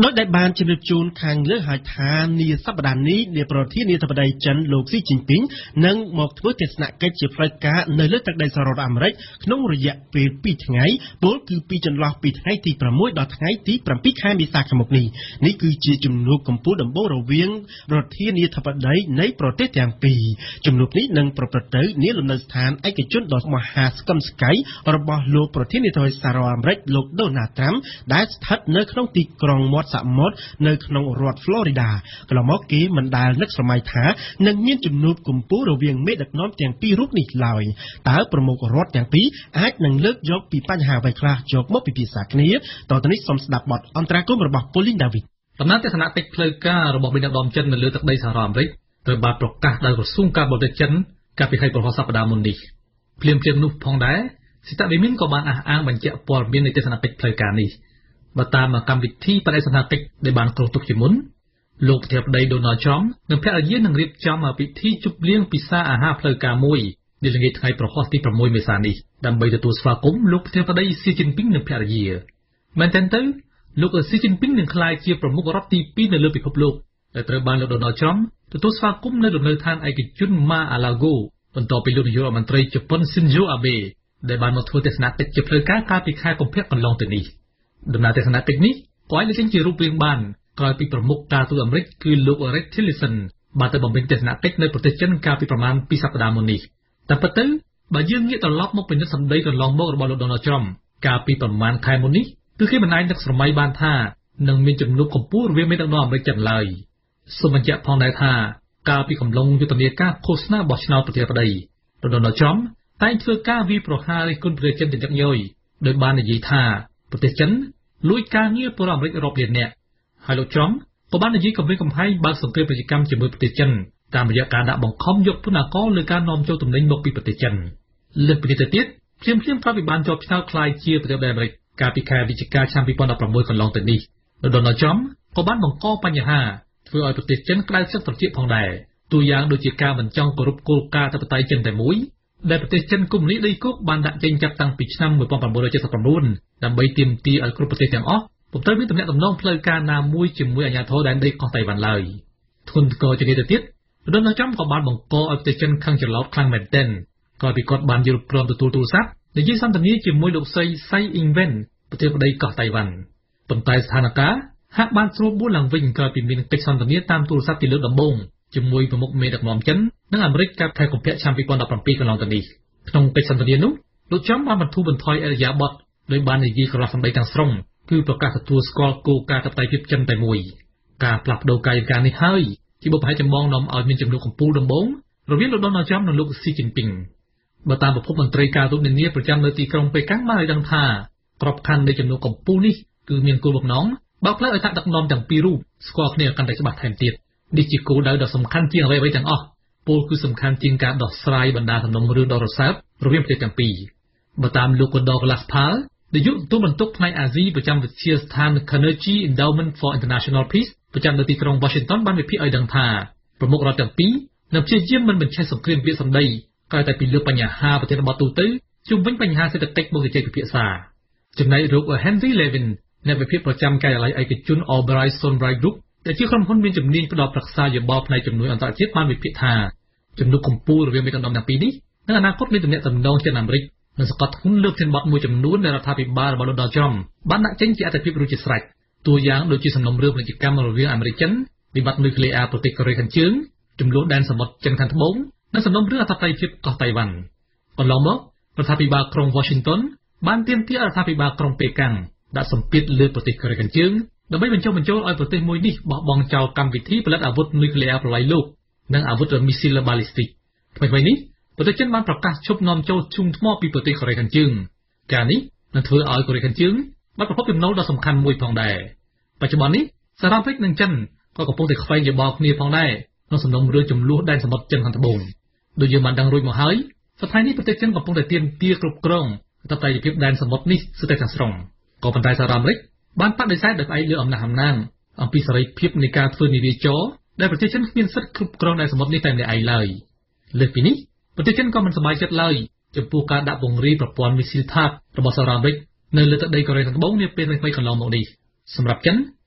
ដោយដែលបានជម្រាបជូនខាងលើហើយថានាសប្តាហ៍នេះនាប្រធានាធិបតីចិនលោកស៊ីជីនពីងនឹងមកធ្វើទស្សនកិច្ចជាផ្លូវការនៅលើទឹកដីសហរដ្ឋអាមេរិកក្នុងរយៈពេលពីរថ្ងៃពលគឺពីចន្លោះពីថ្ងៃទីប្រាំមួយដល់ថ្ងៃទីប្រាំពីរខែមេសាខាងមុខនេះនេះគឺជាជំនួបកម្ពុជាដំបូងរវាងប្រធានាធិបតីនៃប្រទេសទាំងពីរជំនួបនេះនឹងប្រព្រឹត្តទៅនាលំនៅស្ថានឯកជនដ៏មហាស្កឹមស្កៃរបស់លោកប្រធានាធិបតីសហរដ្ឋអាមេរិកលោកដូណាល់ត្រាំដែលស្ថិតនៅក្នុងទីក្រុងមាត់សមុទ្រនៅក្នុងរដ្ឋ Florida កន្លងមកគេមិនដែលនឹកស្រមៃថានឹងមានជំនួបកម្ពុជារវាងមេដឹកនាំទាំងពីររូបនេះឡើយតើប្រមុខរដ្ឋទាំងពីរអាចនឹងលើកយកពីបញ្ហាអ្វីខ្លះយកមកពិភាក្សាគ្នាតទៅនេះសូមស្ដាប់បទអន្តរាគមន៍របស់ Pauline David ដំណើរទស្សនកិច្ចផ្លូវការរបស់មេដឹកនាំចិននៅលើទឹកដីសហរដ្ឋអាមេរិកត្រូវបានប្រកាសដោយក្រសួងការបរទេសចិនកាលពីខែប្រហោះសប្តាហ៍មុននេះភ្លាមៗនោះផងដែរសិតាវិមានក៏បានអះអាងបញ្ជាក់ព័ត៌មាននៃទស្សនកិច្ចផ្លូវការនេះបើតាមកម្មវិធីបដិសណ្ឋារកិច្ចដែលបានគ្រោះទុកជាមុនលោកប្រធានាធិបតី Donald Trump និងភរិយានឹងរៀបចំពិធីជប់លៀងពិសាអាហារផ្លូវការមួយនៅល្ងាចថ្ងៃប្រហោះទីប្រាំមួយមេសានេះដើម្បីទទួលស្វាគមន៍លោកប្រធានាធិបតី Xi Jinping និងភរិយាមែនទែនទៅលោក Xi Jinping នឹងក្លាយជាប្រមុខរដ្ឋទីពីរនៅលើពិភពលោកដែលត្រូវបានលោក Donald Trump ទទួលស្វាគមន៍នៅលំនៅឋានឯកជន Mar-a-Lago បន្ទាប់ពីលោកនាយករដ្ឋមន្ត្រីជប៉ុន Shinzo Abe ដែលបានមកធ្វើទស្សនកិច្ចជាផ្លូវការកាលពីខែកុម្ភៈកន្លងទៅនេះដំណើរទស្សនកិច្ចនេះក៏អាចលេចចេញជារូបរាងបានក្រោយពីប្រមុខការទូតអាមេរិកគឺលោក Rex Tillerson បានទៅបំពេញទស្សនកិច្ចនៅប្រទេសចិនកាលពីប្រមាណពីរសប្តាហ៍មុននេះតែពិតទៅបើយើងងាកត្រឡប់មកពិនិត្យសម្ដីកន្លងមករបស់លោក Donald Trump កាលពីប្រមាណខែមុននេះគឺគេមិនអាចនឹកស្រមៃបានថានឹងមានជំនួបកម្ពុជារវាងមេដឹកនាំអាមេរិកចិនឡើយសូមបញ្ជាក់ផងដែរថាកាលពីកំឡុងយុទ្ធនាការឃោសនាបោះឆ្នោតប្រធានាធិបតីលោក Donald Trump តែងធ្វើការវាយប្រហាររិះគន់ប្រទេសចិនទៅញឹកញយដោយបាននិយាយថាប្រទេសចិនលួចការងារពលរដ្ឋអាមេរិករាប់លាននាក់ហើយលោក Trump ក៏បាននិយាយគម្រាមកំហែងបើកសង្គ្រាមពាណិជ្ជកម្មជាមួយប្រទេសចិនតាមរយៈការដាក់បង្ខំយកពន្ធអាករលើការនាំចូលទំនិញមកពីប្រទេសចិនលើសពីនេះទៅទៀតភ្លាមៗក្រោយពីបានជាប់ឆ្នោតក្លាយជាប្រធានាធិបតីអាមេរិកកាលពីខែវិច្ឆិកាឆ្នាំពីរពាន់ដប់ប្រាំមួយកន្លងទៅនេះលោក Donald Trump ក៏បានបង្កបញ្ហាធ្វើឲ្យប្រទេសចិនក្តៅសឹកត្រជាក់ផងដែរទូយ៉ាងដូចជាការមិនចង់គោរពគោលការណ៍អធិបតេយ្យចិនតែមួយដែលប្រទេសចិនកុម្មុយនីសដីគោកបានដាក់ចេញចាប់តាំងពីឆ្នាំmột nghìn chín trăm chín mươi chínដើម្បីទាមទារឲ្យគ្រប់ប្រទេសទាំងអស់ពុំត្រូវមានទំនាក់ទំនងផ្លូវការណាមួយជាមួយអាជ្ញាធរដែនដីកោះតៃវ៉ាន់ឡើយធ្ងន់ធ្ងរជាងនេះទៅទៀតDonald Trumpក៏បានបង្កឲ្យប្រទេសចិនខឹងច្រឡោតខ្លាំងមែនទែនក្រោយពីគាត់បានយល់ព្រមទទួលទូរស័ព្ទនិយាយសន្ទនាជាមួយលោកស្រី Tsai Ing-wen ប្រធានាធិបតីកោះតៃវ៉ាន់ប៉ុន្តែស្ថានភាពហាក់បានស្រួលបួលឡើងវិញក្រោយពីមានកិច្ចសន្ទនាតាមទូរស័ព្ទជាលើកដំបូងជាមួយប្រមុខមេដឹកនាំចិននិងអាមេរិកកាលពីខែកុម្ភៈឆ្នាំពីរពាន់ដប់ប្រាំពីរកន្លងទៅនេះក្នុងកិច្ចសន្ទនានោះលោក Trump បានបន្ធូរបន្ថយអរិយាប័ត្រដោយបាននិយាយក្រឡះសម្ដីទាំងស្រុងគឺប្រកាសទទួលស្គាល់គោលការណ៍អធិបតេយ្យភាពចិនតែមួយការផ្លាស់ប្តូរកាយវិការនេះហើយជាបុព្វហេតុចម្បងនាំឲ្យមានចំនួនកម្ពុជាដំបូងរវាងលោក Donald Trump និងលោក Xi Jinping បើតាមប្រភពមន្ត្រីការទូតនានាប្រចាំនៅទីក្រុងប៉េកាំងបានឲ្យដឹងថាក្របខ័ណ្ឌនៃចំនួនកម្ពុជានេះគឺមានគោលបំណងបើកផ្លូវឲ្យថ្នាក់ដឹកនាំទាំងពីររូបស្គាល់គ្នាកាន់តែច្បាស់ថែមទៀតនេះជាគោលដៅដ៏សំខាន់ជាងអ្វីៗទាំងអស់ពលគឺសំខាន់ជាងការដោះស្រាយបណ្ដាសំណុំរឿងដ៏រសើបរវាងប្រទេសទាំងពីរបើតាមលោក Douglas Pal នាយកទទួលបន្ទុកផ្នែកអាស៊ីប្រចាំវិទ្យាស្ថាន Carnegie Endowment for International Peace ប្រចាំនៅទីក្រុង Washington បានវិភាគឲ្យដឹងថាប្រមុខរដ្ឋទាំងពីរនឹងព្យាយាមមិនបញ្ឆេះសង្គ្រាមពាក្យសម្ដីក្រោយតែពីលើកបញ្ហាប្រធានបទទូទៅជុំវិញបញ្ហាសេដ្ឋកិច្ចមកជជែកពិភាក្សាចំណែកលោក Henry Levin អ្នកវិភាគប្រចាំការិយាល័យឯកជន Albright Stonebridge Group ដែលជាក្រុមហ៊ុនមានជំនាញផ្ដល់ប្រឹក្សាយោបល់ផ្នែកជំនួយអន្តរជាតិបានវិភាគថាជំនួបកម្ពុជារវាងមេដឹកនាំទាំងពីរនេះនៅអនាគតមានទំនាក់ទំនងចិនអាមេរិកនិងសង្កត់ធ្ងន់លើកធានបទមួយចំនួនដែលរដ្ឋាភិបាលរបស់លោក Donald Trump បានដាក់ចេញជាអត្ថប្រយោជន៍រួចជាស្រេចតួយ៉ាងដូចជាសំណុំរឿងពាណិជ្ជកម្មរវាងអាមេរិកចិនវិបត្តិនុយក្លេអ៊ែរប្រទេសកូរ៉េខាងជើងចំនួនដែនសមុទ្រចិនខាងត្បូងនិងសំណុំរឿងអធិបតេយ្យភាពកោះតៃវ៉ាន់កន្លងមករដ្ឋាភិបាលក្រុង Washington បានទាមទាររដ្ឋាភិបាលក្រុងប៉េកាំងដាក់សម្ពាធលើប្រទេសកូរ៉េខាងជើងដើម្បីបញ្ចុះបញ្ចូលឲ្យប្រទេសមួយនេះបោះបង់ចោលកម្មវិធីផលិតអាវុធនុយក្លេអ៊ែរប្រឡាយលោកនិងអាវុធមីស៊ីលបាល់លីស្ទិកថ្មីៗនេះប្រទេសចិនបានប្រកាសឈប់នាំចូលធ្យូងថ្មពីប្រទេសកូរ៉េខាងជើងការនេះនឹងធ្វើឲ្យកូរ៉េខាងជើងបានប្រភពចំណូលដ៏សំខាន់មួយផងដែរបច្ចុប្បន្ននេះសហរដ្ឋអាមេរិកនិងចិនក៏កំពុងតែខ្វែងយោបល់គ្នាផងដែរក្នុងសំណុំរឿងចំនួនដែនសមុទ្រចិនខាងត្បូងដូចយើងបានដឹងរួចមកហើយសប្តាហ៍នេះប្រទេសចិនកំពុងតែទាមទារគ្រប់គ្រងអធិបតេយ្យភាពដែនសមុទ្រនេះស្ទើរតែទាំងស្រុងក៏ប៉ុន្តែសហរដ្ឋអាមេរិកបានបដិសេធដោយផ្អែកលើអំណះអំណាងអំពីសេរីភាពនៃការធ្វើនាវាចរដែលប្រទេសចិនគ្មានសិទ្ធិគ្រប់គ្រងដែនសមុទ្រនេះតែម្នាក់ឯងឡើយលើសពីនេះប្រទេសចិនក៏មិនសប្បាយចិត្តឡើយចំពោះការដាក់ពង្រាយប្រព័ន្ធមីស៊ីលថាបរបស់សហរដ្ឋអាមេរិកនៅលើទឹកដីកូរ៉េខាងត្បូងនាពេលថ្មីៗកន្លងមកនេះសម្រាប់ចិន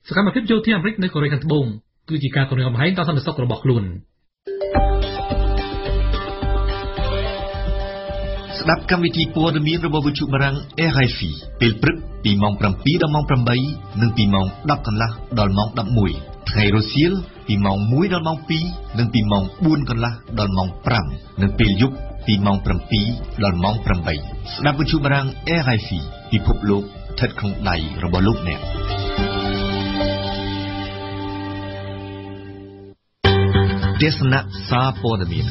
សកម្មភាពយោធាអាមេរិកនៅកូរ៉េខាងត្បូងគឺជាការគំរាមកំហែងដល់សន្តិសុខរបស់ខ្លួនស្ដាប់កម្មវិធីព័ត៌មានរបស់វិទ្យុបារាំង R F I ពេលព្រឹកពីម៉ោង7ដល់ម៉ោង8និងពីម៉ោង10កន្លះដល់ម៉ោង11ថ្ងៃរសៀលពីម៉ោង1ដល់ម៉ោង2និងពីម៉ោង4កន្លះដល់ម៉ោង5និងពេលយប់ពីម៉ោង7ដល់ម៉ោង8ស្ដាប់វិទ្យុបារាំង R F I ពិភពលោកស្ថិតក្នុងដៃរបស់លោកអ្នកទេសនាសារព័ត៌មាន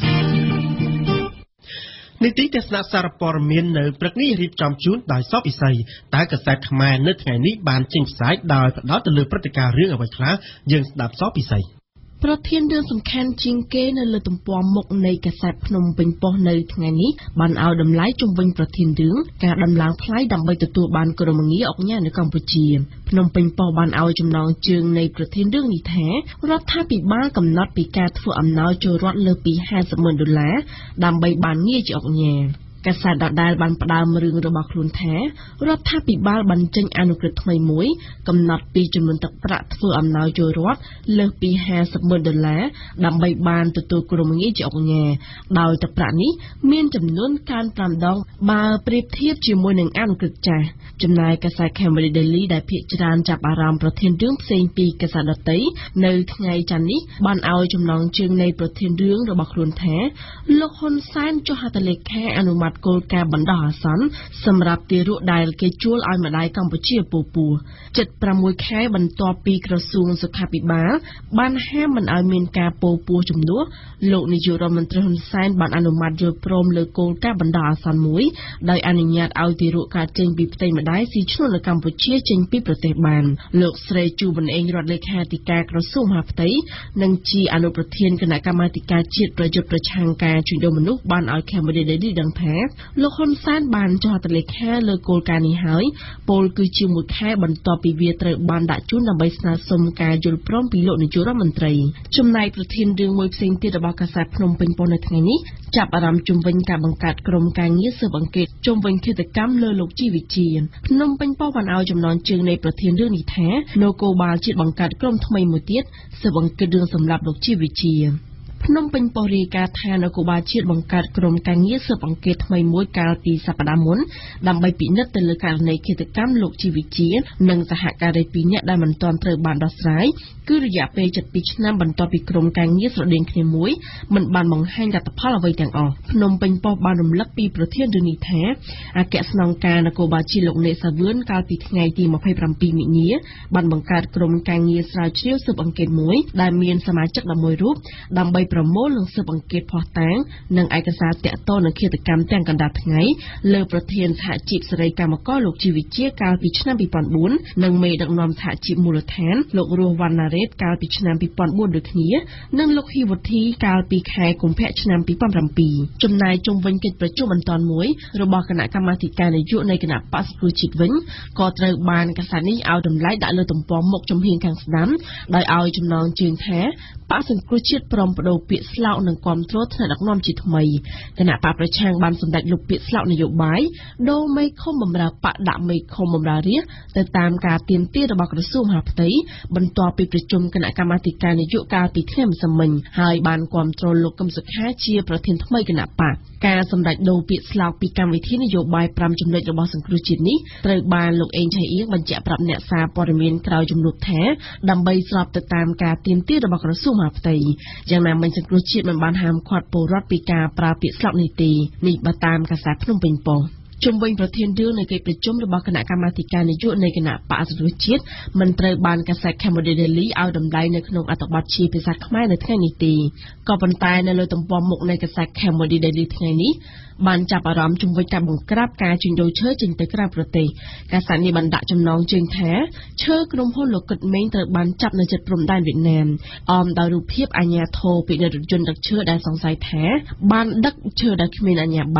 នីតិទេសនាសារព័ត៌មាននៅព្រឹកនេះរៀបចំជូនដោយសពឥសីតែកាសែតខ្មែរនៅថ្ងៃនេះបានចេញផ្សាយដោយផ្ដោតទៅលើព្រឹត្តិការណ៍រឿងអ្វីខ្លះយើងស្ដាប់សពឥសីប្រធានរឿងសំខាន់ជាងគេនៅលើទំព័រមុខនៃកាសែតភ្នំពេញប៉ុស្តិ៍នៅថ្ងៃនេះបានឲ្យតម្លៃជំវិញប្រធានរឿងការដំឡើងថ្លៃដើម្បីទទួលបានគោលរមងារអុកញ៉ានៅកម្ពុជាភ្នំពេញប៉ុស្តិ៍បានឲ្យចំណងជើងនៃប្រធានរឿងនេះថារដ្ឋាភិបាលកំណត់ពីការធ្វើអំណោយចូលរដ្ឋលើពីห้าสิบម៉ឺនដុល្លារដើម្បីបានងារជាអុកញ៉ាកាសែតដដែលបានផ្ដើមរឿងរបស់ខ្លួនថារដ្ឋាភិបាលបានចេញអនុក្រឹត្យថ្មីមួយកំណត់ពីចំនួនទឹកប្រាក់ធ្វើអំណោយចូលរដ្ឋលើសពីห้าสิบម៉ឺនដុល្លារដើម្បីបានទទួលគោលរមងារជាអុកញ៉ាដោយទឹកប្រាក់នេះមានចំនួនកើនfiveដងបើប្រៀបធៀបជាមួយនឹងអនុក្រឹត្យចាស់ចំណែកកាសែត Cambodia Daily ដែលភាគច្រើនចាប់អារម្មណ៍ប្រធានរឿងផ្សេងពីកាសែតដទៃនៅថ្ងៃច័ន្ទនេះបានឲ្យចំណងជើងនៃប្រធានរឿងរបស់ខ្លួនថាលោកហ៊ុនសែនចុះហត្ថលេខាអនុម័តគោលការណ៍បណ្ដោះអាសន្នសម្រាប់ទារកដែលគេជួលឲ្យម្ដាយកម្ពុជាពពោះជិត6ខែបន្ទាប់ពីក្រសួងសុខាភិបាលបានហាមមិនឲ្យមានការពពោះជំនួសលោកនាយករដ្ឋមន្ត្រីហ៊ុនសែនបានអនុម័តយល់ព្រមលើគោលការណ៍បណ្ដោះអាសន្នមួយដោយអនុញ្ញាតឲ្យទារកកើតចេញពីផ្ទៃម្ដាយស៊ីឈ្នួលនៅកម្ពុជាចេញពីប្រទេសបានលោកស្រីជូប៊ុនអេងរដ្ឋលេខាធិការក្រសួងមហាផ្ទៃនិងជាអនុប្រធានគណៈកម្មាធិការជាតិប្រយុទ្ធប្រឆាំងការជួញដូរមនុស្សបានឲ្យ Cambodia Daily ដឹងថាលោកហ៊ុនសែនបានចុះហត្ថលេខាលើគោលការណ៍នេះហើយពលគឺជាខែបន្ទាប់ពីវាត្រូវបានដាក់ជូនដើម្បីស្នើសុំការយល់ព្រមពីលោកនាយករដ្ឋមន្ត្រីចំណែកប្រធានរឿងមួយផ្សេងទៀតរបស់កាសែតភ្នំពេញប៉ុស្តិ៍នៅថ្ងៃនេះចាប់អារម្មណ៍ជំវិញការបង្កើតក្រុមការងារស៊ើបអង្កេតជំវិញឃាតកម្មលើលោកជីវិជាភ្នំពេញប៉ុស្តិ៍បានឲ្យចំណងជើងនៃប្រធានរឿងនេះថានគរបាលជាតិបង្កើតក្រុមថ្មីមួយទៀតស៊ើបអង្កេតរឿងសម្លាប់លោកជីវិជាភ្នំពេញប៉ុស្តិ៍រាយការណ៍ថានគរបាលជាតិបង្កើតក្រុមការងារស៊ើបអង្កេតថ្មីមួយកាលពីសប្តាហ៍មុនដើម្បីពិនិត្យទៅលើករណីឃាតកម្មលោកជីវិជានិងសហការីពីរនាក់ដែលមិនទាន់ត្រូវបានដោះស្រាយគឺរយៈពេលជិតtwoឆ្នាំបន្ទាប់ពីក្រុមការងារស្រដៀងគ្នាមួយមិនបានបង្ហាញលទ្ធផលអ្វីទាំងអស់ភ្នំពេញប៉ុស្តិ៍បានរំលឹកពីប្រធានរឿងនេះថាអគ្គស្នងការនគរបាលជាតិលោកនេសាវឿនកាលពីថ្ងៃទីtwenty-sevenមិនិនាបានបង្កើតក្រុមការងារស្រាវជ្រាវស៊ើបអង្កេតមួយដែលមានសមាជិកelevenរូបដើម្បីប្រមូលនិងស៊ើបអង្កេតភស្តុតាងនិងឯកសារទាក់ទងនឹងឃាតកម្មទាំងកណ្ដាលថ្ងៃលើប្រធានសហជីពសេរីកម្មករលោកជីវិជាកាលពីឆ្នាំtwo thousand fourនិងមេដឹកនាំសហជីពមូលដ្ឋានលោករស់វណ្ណារ៉េតកាលពីឆ្នាំtwo thousand fourដូចគ្នានិងលោកហ៊ីវុធីកាលពីខែកុម្ភៈឆ្នាំtwo thousand sevenចំណែកជុំវិញកិច្ចប្រជុំបន្តមួយរបស់គណៈកម្មាធិការនយោបាយនៃគណៈបក្សសង្គ្រោះជាតិវិញក៏ត្រូវបានកាសែតនេះឲ្យតម្លៃដាក់លើទំព័រមុខជំហានខាងស្ដាំដោយឲ្យចំណងជើងថាបក្សសង្គ្រោះជាតិព្រមបដូរពាក្យស្លោកនិងគាំទ្រថ្នាក់ដឹកនាំជាថ្មីគណៈបកប្រឆាំងបានសម្ដេចលុបពាក្យស្លោកនយោបាយដូរមេឃុំបម្រើបកដាក់មេឃុំបម្រើរាស្ត្រទៅតាមការទាមទាររបស់ក្រសួងមហាផ្ទៃបន្ទាប់ពីប្រជុំគណៈកម្មាធិការនយោបាយកាលពីថ្ងៃម្សិលមិញហើយបានគាំទ្រលោកកឹមសុខាជាប្រធានថ្មីគណៈបកការសម្ដេចដូរពាក្យស្លោកពីកម្មវិធីនយោបាយfiveចំណុចរបស់សង្គ្រោះជាតិនេះត្រូវបានលោកអេងឆៃអៀងបញ្ជាក់ប្រាប់អ្នកសារព័ត៌មានក្រោយជំនួបថាដើម្បីស្របទៅតាមការទាមទាររបស់ក្រសួងមហាផ្ទៃយ៉ាងណាមិញសង្គ្រោះជាតិមិនបានហាមឃាត់ពលរដ្ឋពីការប្រើពាក្យស្លោកនេះទេនេះបើតាមកាសែតភ្នំពេញប៉ុស្តិ៍ជុំវិញប្រធានរឿងនៃកិច្ចប្រជុំរបស់គណៈកម្មាធិការនយោបាយនៃគណៈបក្សសង្គ្រោះជាតិមិនត្រូវបានកាសែត Cambodia Daily ឲ្យតម្លៃនៅក្នុងអត្ថបទជាភាសាខ្មែរនៅថ្ងៃនេះទេក៏ប៉ុន្តែនៅលើទំព័រមុខនៃកាសែត Cambodia Daily ថ្ងៃនេះបានចាប់អារម្មណ៍ជំវិញការបង្ក្រាបការជួញដូរឈើចេញទៅក្រៅប្រទេសកាសែតនេះបានដាក់ចំណងជើងថាឈើក្រុមហ៊ុនលោកគិតមេងត្រូវបានចាប់នៅជិតព្រំដែនវៀតណាមអមដោយរូបភាពអាជ្ញាធរពិនិត្យរថយន្តដឹកឈើដែលសង្ស័យថាបានដឹកឈើដែលគ្មានអាជ្ញាប័ណ្ណ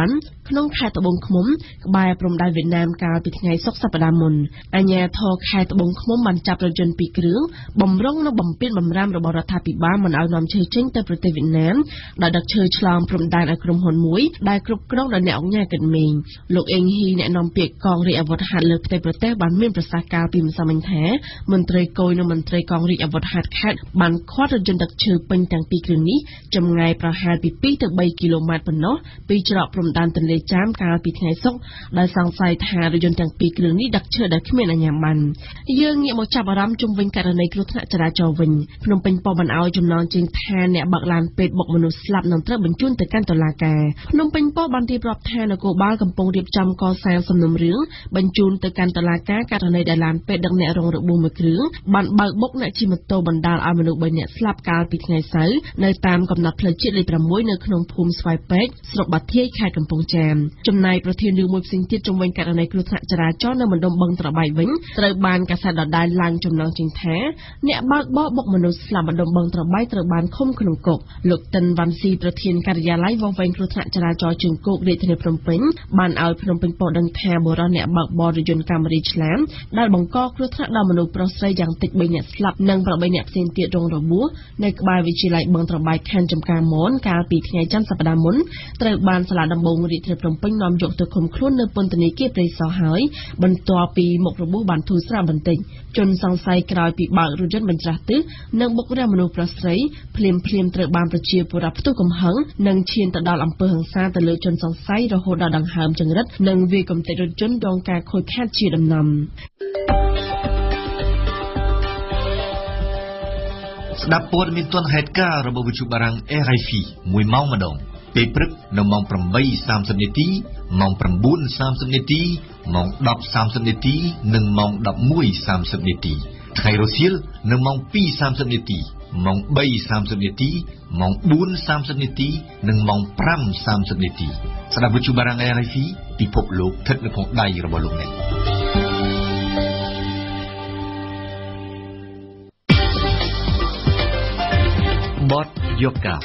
ក្នុងខេត្តត្បូងឃ្មុំក្បែរព្រំដែនវៀតណាមកាលពីថ្ងៃសុក្រសប្តាហ៍មុនអាជ្ញាធរខេត្តត្បូងឃ្មុំបានចាប់រថយន្តពីរគ្រឿងបំរុងនិងបំពេញបំរាមរបស់រដ្ឋាភិបាលមិនឲ្យនាំឈើចេញទៅប្រទេសវៀតណាមដោយដឹកឈើឆ្លងព្រំដែនឲ្យក្រុមហ៊ុនមួយដែលគ្រប់គ្រងដោយអ្នកអង្គការគិតមេងលោកអេងហ៊ីអ្នកនាំពាក្យកងរាជអាវុធហត្ថលើផ្ទៃប្រទេសបានមានប្រសាសន៍កាលពីម្សិលមិញថាមន្ត្រីគយនិងមន្ត្រីកងរាជអាវុធហត្ថខេត្តបានឃាត់រថយន្តដឹកឈើពេញទាំងពីរគ្រឿងនេះចម្ងាយប្រហែលពីពីរទៅបីគីឡូម៉ែត្រប៉ុណ្ណោះពីច្រកព្រំដែនទន្លេចាមកាលពីថ្ងៃសុក្រដែលសង្ស័យថារថយន្តទាំងពីរគ្រឿងនេះដឹកឈើដែលគ្មានអាជ្ញាប័ណ្ណយើងងាកមកចាប់អារម្មណ៍ជុំវិញករណីគ្រោះថ្នាក់ចរាចរណ៍វិញភ្នំពេញប៉ុស្តិ៍បានឲ្យចំណងជើងថាអ្នកបើកឡានពេទ្យបុកមនុស្សស្លាប់នឹងត្រូវបញ្ជូនទៅកាន់តុលាការភ្នំពេញប៉ុស្តិ៍បានរៀបរាប់ថានគរបាលកំពុងរៀបចំកសាងសំណុំរឿងបញ្ជូនទៅកាន់តុលាការករណីដែលឡានពេទ្យដឹកអ្នករងរបួសមួយគ្រឿងបានបើកបុកអ្នកជិះម៉ូតូបណ្ដាលឲ្យមនុស្សបីនាក់ស្លាប់កាលពីថ្ងៃសៅរ៍នៅតាមកំណត់ផ្លូវជាតិលេខប្រាំមួយនៅក្នុងភូមិស្វាយពេជ្រស្រុកបាធាយខេត្តកំពង់ចាមចំណែកប្រធានរឿងមួយផ្សេងទៀតជំវិញករណីគ្រោះថ្នាក់ចរាចរណ៍នៅមណ្ឌលបឹងត្របែកវិញត្រូវបានកាសែតដដែលឡើងចំណងជើងថាអ្នកបើកបរបុកមនុស្សស្លាប់មណ្ឌលបឹងត្របែកត្រូវបានឃុំក្នុងគុកលោកតិនវ៉ាន់ស៊ីប្រធានការិយាល័យវាស់វែងគ្រោះថ្នាក់ចរាចរណ៍ជើងគោករាជធានីភ្នំពេញបានឲ្យភ្នំពេញប៉ុស្តិ៍ដឹងថាបុរសអ្នកបើកបររថយន្តកាមេរីឆ្លាមដែលបង្កគ្រោះថ្នាក់ដល់មនុស្សប្រុសស្រីយ៉ាងតិចបីនាក់ស្លាប់និងប្រាំបីនាក់ផ្សេងទៀតរងរបួសនៅក្បែរវិទ្យាល័យបឹងត្របែកខណ្ឌចំការមនកាលពីថ្ងៃច័ន្ទសប្តាហ៍មុនត្រូវបានសាលាដំបងរាជធានីភ្នំពេញនាំយកទៅឃុំខ្លួននៅពន្ធនាគារព្រៃសរហើយបន្ទាប់ពីមុខរបួសបានធូរស្រាលបន្តិចជនសង្ស័យក្រោយពីបើករថយន្តបញ្ច្រាស់ទិសនិងបុករះមនុស្សប្រុសស្រីភ្លាមភ្លាមត្រូវបានប្រជាពលរដ្ឋផ្ទុះកំហឹងនិងឈានទៅដល់អំពើហិង្សាទៅលើជនសង្ស័យរហូតដល់ដង្ហើមចង្រិតនិងវាយកំទេចរថយន្តរងការខូចខាតជាដំណំស្ដាប់ព័ត៌មានទាន់ហេតុការណ៍របស់វិទ្យុបារាំង R F I មួយម៉ោងម្ដងពេលព្រឹកនៅម៉ោង ប្រាំបីសាមសិប នាទីម៉ោង ប្រាំបួនសាមសិប នាទីម៉ោង ដប់សាមសិប នាទីនិងម៉ោង ដប់មួយសាមសិប នាទីថ្ងៃរសៀលនៅម៉ោង ពីរសាមសិប នាទីម៉ោង បីសាមសិប នាទីម៉ោង បួនសាមសិប នាទីនិងម៉ោង ប្រាំសាមសិប នាទីស្ដាប់វិទ្យុបារាំង R F I ពិភពលោកស្ថិតនៅក្នុងដៃរបស់លោកអ្នកបទយូកា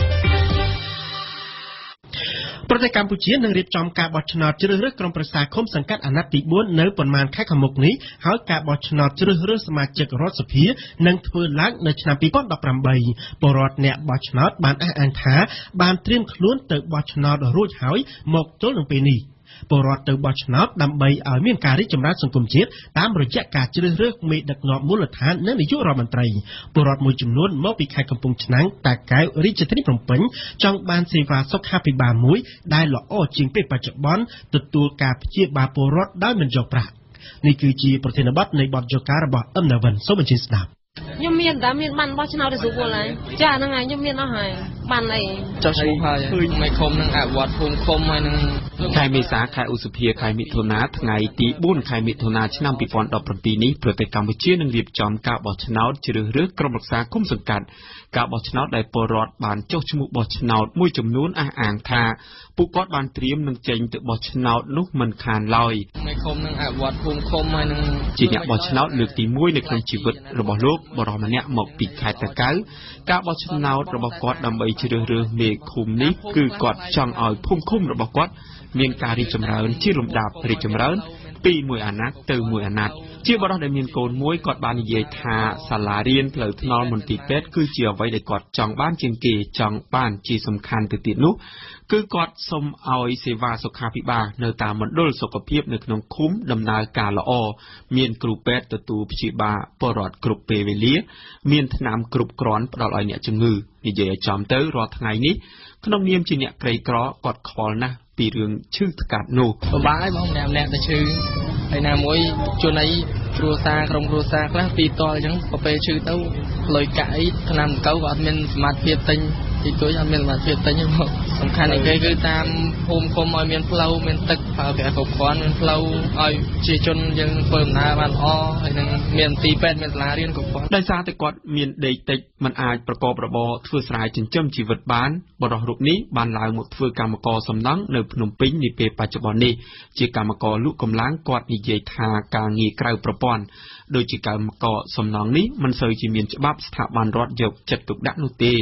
ប្រទេសកម្ពុជានឹងរៀបចំការបោះឆ្នោតជ្រើសរើសក្រុមប្រឹក្សាឃុំសង្កាត់អាណត្តិទីបួននៅប៉ុន្មានខែខាងមុខនេះហើយការបោះឆ្នោតជ្រើសរើសសមាជិករដ្ឋសភានឹងធ្វើឡើងនៅឆ្នាំពីរពាន់ដប់ប្រាំបីពលរដ្ឋអ្នកបោះឆ្នោតបានអះអាងថាបានត្រៀមខ្លួនទៅបោះឆ្នោតរួចហើយមកទល់នឹងពេលនេះពលរដ្ឋទៅបោះឆ្នោតដើម្បីឲ្យមានការរីកចម្រើនសង្គមជាតិតាមរយៈការជ្រើសរើសមេដឹកនាំមូលដ្ឋាននិងនាយករដ្ឋមន្ត្រីពលរដ្ឋមួយចំនួនមកពីខេត្តកំពង់ឆ្នាំងតាកែវរាជធានីភ្នំពេញចង់បានសេវាសុខាភិបាលមួយដែលល្អជាងពេលបច្ចុប្បន្នទទួលការព្យាបាលពលរដ្ឋដោយមិនយកប្រាក់នេះគឺជាប្រធានបទនៃបទយការបស់អឹមណាវិនសូមអញ្ជើញស្ដាប់ខ្ញុំមានតែមានបានបោះឆ្នោតទៅស្រួលហើយចាហ្នឹងហើយខ្ញុំមានអស់ហើយបានអីចុះឈ្មោះហើយឃើញមិនឃុំនឹងអវត្តភូមិឃុំហើយនឹងខែមេសាខែឧសភាខែមិថុនាថ្ងៃទីបួនខែមិថុនាឆ្នាំពីរពាន់ដប់ប្រាំពីរនេះប្រទេសកម្ពុជានឹងរៀបចំការបោះឆ្នោតជ្រើសរើសក្រុមប្រឹក្សាគុំសង្កាត់ការបោះឆ្នោតដែលពលរដ្ឋបានចុះឈ្មោះបោះឆ្នោតមួយចំនួនអះអាងថាពួកគាត់បានត្រៀមនឹងចេញទៅបោះឆ្នោតនោះមិនខានឡើយមិនឃុំនឹងអវត្តភូមិឃុំហើយនឹងជាអ្នកបោះឆ្នោតលើកទីមួយនៅក្នុងជីវិតរបស់លោកបរិសម្នាក់មកពីខេត្តតាកែវការបោះឆ្នោតរបស់គាត់ដើម្បីជ្រើសរើសមេឃុំនេះគឺគាត់ចង់ឲ្យភូមិឃុំរបស់គាត់មានការរីកចម្រើនជាលំដាប់រីកចម្រើនពីមួយអាណត្តិទៅមួយអាណត្តិជាបរិសុទ្ធដែលមានកូនមួយគាត់បាននិយាយថាសាលារៀនផ្លូវថ្នល់មន្ទីរពេទ្យគឺជាអ្វីដែលគាត់ចង់បានជាងគេចង់បានជាសំខាន់ទៅទៀតនោះគឺគាត់សូមឲ្យសេវាសុខាភិបាលនៅតាមមណ្ឌលសុខភាពនៅក្នុងឃុំដំណើរការល្អមានគ្រូពេទ្យទទួលព្យាបាលពលរដ្ឋគ្រប់ពេលវេលាមានថ្នាំគ្រប់គ្រាន់ផ្ដល់ឲ្យអ្នកជំងឺនិយាយឲ្យចំទៅរាល់ថ្ងៃនេះក្នុងនាមជាអ្នកក្រីក្រគាត់ខ្វល់ណាស់ពីរឿងឈឺថ្កាត់នោះពិបាកហើយបងម្នាក់ម្នាក់ទៅឈឺហើយណាមួយជនអីគ្រួសារក្រុមគ្រួសារខ្លះពីតអញ្ចឹងទៅពេលឈឺទៅលុយកាក់អីថ្នាំកៅក៏អត់មានសមត្ថភាពទិញទីទួយអត់មានសមត្ថភាពទិញទេបងសំខាន់ជាងគេគឺតាមភូមិឃុំឲ្យមានផ្លូវមានទឹកប្រើប្រាស់គ្រប់គ្រាន់មានផ្លូវឲ្យជាជនយើងធ្វើដំណើរបានល្អហើយនឹងមានទីពេទ្យមានសាលារៀនគ្រប់គ្រាន់ដោយសារតែគាត់មានដេកតិចមិនអាចប្រកបរបរធ្វើស្រែចិញ្ចឹមជីវិតបានបរិសុទ្ធរូបនេះបានឡើងមកធ្វើកម្មករសំណង់នៅភ្នំពេញនាពេលបច្ចុប្បន្ននេះជាកម្មករលក់កម្លាំងគាត់និយាយថាការងារក្រៅប្រព័ន្ធដូចជាកម្មករសំណង់នេះមិនសូវជាមានច្បាប់ស្ថាប័នរដ្ឋយកចិត្តទុកដាក់នោះទេ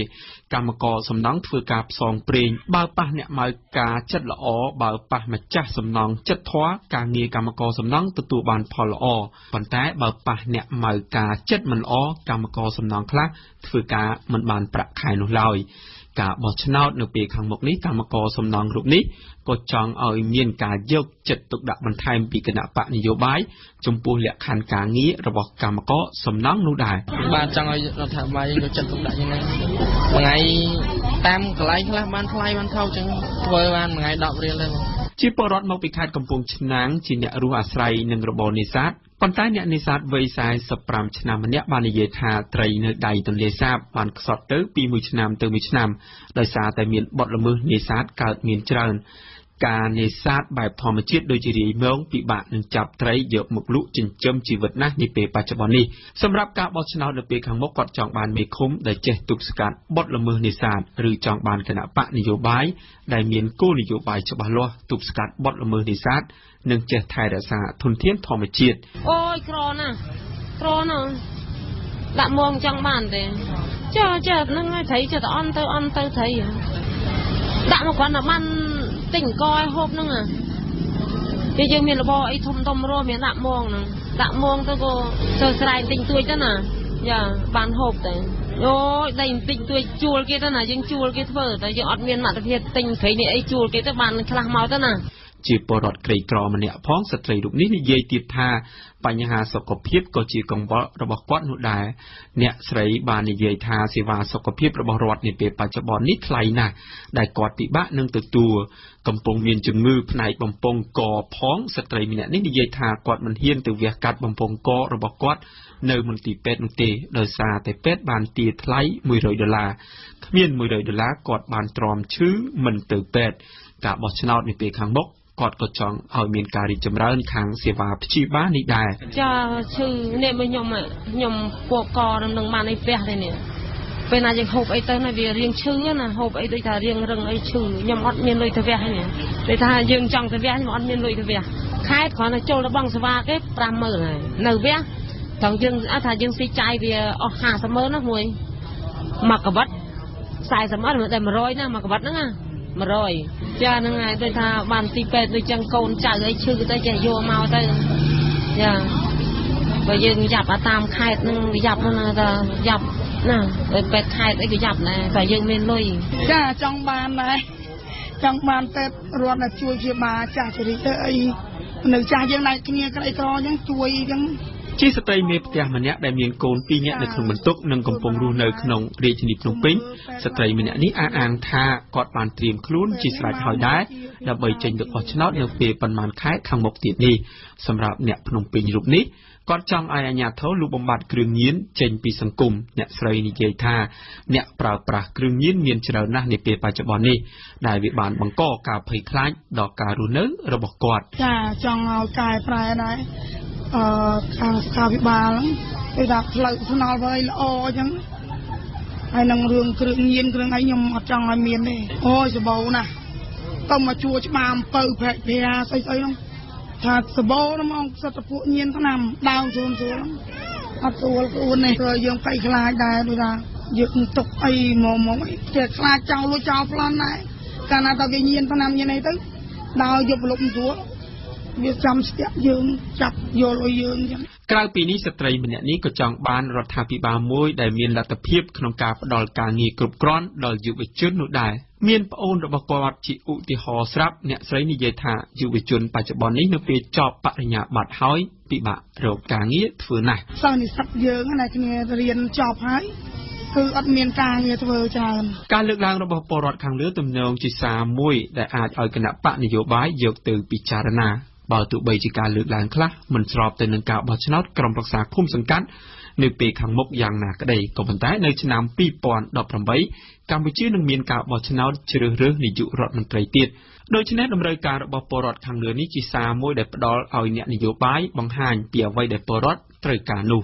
កម្មករសំណង់ធ្វើការផ្សងព្រេងបើប៉ះអ្នកម៉ៅការចិត្តល្អបើប៉ះម្ចាស់សំណង់ចិត្តធွာការងារកម្មករសំណង់ទទួលបានផលល្អប៉ុន្តែបើប៉ះអ្នកម៉ៅការចិត្តមិនល្អកម្មករសំណង់ខ្លះធ្វើការមិនបានប្រាក់ខែនោះឡើយការបោះឆ្នោតនៅពេលខាងមុខនេះកម្មករសំណង់រូបនេះក៏ចង់ឲ្យមានការយកចិត្តទុកដាក់បន្ថែមពីគណៈបកនយោបាយចំពោះលក្ខខណ្ឌការងាររបស់កម្មករសំណង់នោះដែរបាទចង់ឲ្យរដ្ឋាភិបាលយកចិត្តទុកដាក់យ៉ាងណាថ្ងៃតាមកន្លែងខ្លះបានថ្លៃបានថោកចឹងធ្វើបានមួយថ្ងៃដប់រៀលដែរជាពលរដ្ឋមកពីខេត្តកំពង់ឆ្នាំងជាអ្នករស់អាស្រ័យនឹងរបរនេសាទប៉ុន្តែអ្នកនេសាទវ័យសែសិបប្រាំឆ្នាំម្នាក់បាននិយាយថាត្រីនៅដៃទន្លេសាបបានខ្សត់ទៅពីមួយឆ្នាំទៅមួយឆ្នាំដោយសារតែមានបទល្មើសនេសាទកើតមានច្រើនការនេសាទបែបធម្មជាតិដូចជារាយម៉ងពិបាកនឹងចាប់ត្រីយកមកលក់ចិញ្ចឹមជីវិតណាស់នាពេលបច្ចុប្បន្ននេះសម្រាប់ការបោះឆ្នោតនៅពេលខាងមុខគាត់ចង់បានមេឃុំដែលចេះទប់ស្កាត់បទល្មើសនេសាទឬចង់បានគណៈបកនយោបាយដែលមានគោលនយោបាយច្បាស់លាស់ទប់ស្កាត់បទល្មើសនេសាទនិងចេះថែរក្សាធនធានធម្មជាតិអូយក្រណាស់ក្រណាស់ដាក់មងចង់បានទេចាចាហ្នឹងហើយត្រីចេះតែអន់ទៅអន់ទៅត្រីដាក់មកគាត់តែបានទិញកឲ្យហូបហ្នឹងពេលយើងមានរបរអីធំធំរស់មានដាក់មងហ្នឹងដាក់មងទៅក៏ទៅស្រែកទិញទួយទៅណាយ៉ាបានហូបទៅអូយដីបន្តិចទួយជួលគេទៅណាយើងជួលគេធ្វើតែយើងអត់មានមតិភាពទិញត្រីនេះអីជួលគេទៅបានខ្លះមកទៅណាជាពលរដ្ឋក្រីក្រម្នាក់ផងស្ត្រីរូបនេះនិយាយទៀតថាបញ្ហាសុខភាពក៏ជាកង្វល់របស់គាត់នោះដែរអ្នកស្រីបាននិយាយថាសេវាសុខភាពរបស់រដ្ឋនាពេលបច្ចុប្បន្ននេះថ្លៃណាស់ដែលគាត់ពិបាកនឹងទទួលកំពុងមានជំងឺផ្នែកបំពង់កផងស្ត្រីម្នាក់នេះនិយាយថាគាត់មិនហ៊ានទៅវះកាត់បំពង់ករបស់គាត់នៅមន្ទីរពេទ្យនោះទេដោយសារតែពេទ្យបានទារថ្លៃមួយរយដុល្លារគ្មានមួយរយដុល្លារគាត់បានទ្រាំឈឺមិនទៅពេទ្យការបោះឆ្នោតនាពេលខាងមុខគាត់ក៏ចង់ឲ្យមានការរីកចម្រើនខាងសេវាព្យាបាលនេះដែរចាឈឺនេះមកខ្ញុំខ្ញុំពកកនឹងបានអីផ្ទះទេនេះពេលណាយើងហូបអីទៅណាវារៀងឈឺណាហូបអីដូចថារៀងរឹងអីឈឺខ្ញុំអត់មានលុយទៅវះហ្នឹងដូចថាយើងចង់ទៅវះខ្ញុំអត់មានលុយទៅវះខែគ្រាន់តែចូលទៅបងសេវាគេប្រាំម៉ឺនហើយនៅវះត្រង់យើងអត់ថាយើងស៊ីចាយវាអស់ហាសិបម៉ឺនណាមួយមកកបិតខ្សែសិបម៉ឺនតែមួយរយណាមកកបិតហ្នឹងណាមួយរយចាហ្នឹងហើយដូចថាបានទីពេទ្យដូចចឹងកូនចៅអីឈឺទៅចេះយកមកទៅចាបើយើងយ៉ាប់អាតាមខេត្តហ្នឹងយ៉ាប់ហ្នឹងថាយ៉ាប់ណាទៅពេទ្យខេត្តអីក៏យ៉ាប់ដែរតែយើងមានលុយចាចង់បានដែរចង់បានពេទ្យរដ្ឋណាជួយជាបាចាស់ជរិតទៅអីនៅចាស់យើងណៃគ្នាក្រីក្រអញ្ចឹងជួយអញ្ចឹងជាស្ត្រីមេផ្ទះម្នាក់ដែលមានកូនពីរនាក់នៅក្នុងបន្ទុកនិងកំពុងរស់នៅក្នុងរាជធានីភ្នំពេញស្ត្រីម្នាក់នេះអះអាងថាគាត់បានត្រៀមខ្លួនជាស្រេចហើយដែរដើម្បីចេញទៅបោះឆ្នោតនៅពេលប៉ុន្មានខែខាងមុខទៀតនេះសម្រាប់អ្នកភ្នំពេញរូបនេះគាត់ចង់ឲ្យអាជ្ញាធរលុបបំបាត់គ្រឿងញៀនចេញពីសង្គមអ្នកស្រីនិយាយថាអ្នកប្រើប្រាស់គ្រឿងញៀនមានច្រើនណាស់នាពេលបច្ចុប្បន្ននេះដែលវាបានបង្កការភ័យខ្លាចដល់ការរស់នៅរបស់គាត់ចាចង់ឲ្យកែប្រែដែរអឺខាងស្ថាប័នបាលគេថាផ្លូវថ្នល់វិញល្អអញ្ចឹងហើយនឹងរឿងគ្រឿងញៀនគ្រឿងអីខ្ញុំអត់ចង់ឲ្យមានទេអូយសបោណាស់ទៅមកជួច្បាមពៅភែកភាស្អីស្អីហ្នឹងថាសបោហ្នឹងមកសិតតែពួកញៀនឆ្នាំដើមស្រួលស្រួលអត់ស្រួលខ្លួននេះព្រោះយើងភ័យខ្លាចដែរដូចថាយើងទុកអីមកមកអីចេះខ្លាចចោលលួចចោលប្លន់ដែរកាលណាតើវាញៀនឆ្នាំញៀនអីទៅដើរយកលុបស្រួលវាចាំស្ទាក់យើងចាប់យកលុយយើងអញ្ចឹងក្រៅពីនេះស្ត្រីម្នាក់នេះក៏ចង់បានរដ្ឋាភិបាលមួយដែលមានលទ្ធភាពក្នុងការផ្ដល់ការងារគ្រប់គ្រាន់ដល់យុវជននោះដែរមានប្អូនរបស់គាត់ជាឧទាហរណ៍ស្រាប់អ្នកស្រីនិយាយថាយុវជនបច្ចុប្បន្ននេះនៅពេលចប់បរិញ្ញាបត្រហើយពិបាករកការងារធ្វើណាស់សិស្សនិស្សិតយើងណាគ្នារៀនចប់ហើយគឺអត់មានការងារធ្វើច្រើនការលើកឡើងរបស់ពលរដ្ឋខាងលើទំនងជាសារមួយដែលអាចឲ្យគណៈបកនយោបាយយកទៅពិចារណាបើទោះបីជាការលើកឡើងខ្លះមិនស្របទៅនឹងការបោះឆ្នោតក្រុមប្រឹក្សាឃុំសង្កាត់នៅពេលខាងមុខយ៉ាងណាក្តីក៏ប៉ុន្តែនៅឆ្នាំពីរពាន់ដប់ប្រាំបីកម្ពុជានឹងមានការបោះឆ្នោតជ្រើសរើសនាយករដ្ឋមន្ត្រីទៀតដូច្នេះតម្រូវការរបស់ពលរដ្ឋខាងលើនេះជាសារមួយដែលផ្ដល់ឲ្យអ្នកនយោបាយបង្ហាញពីអ្វីដែលពលរដ្ឋត្រូវការនោះ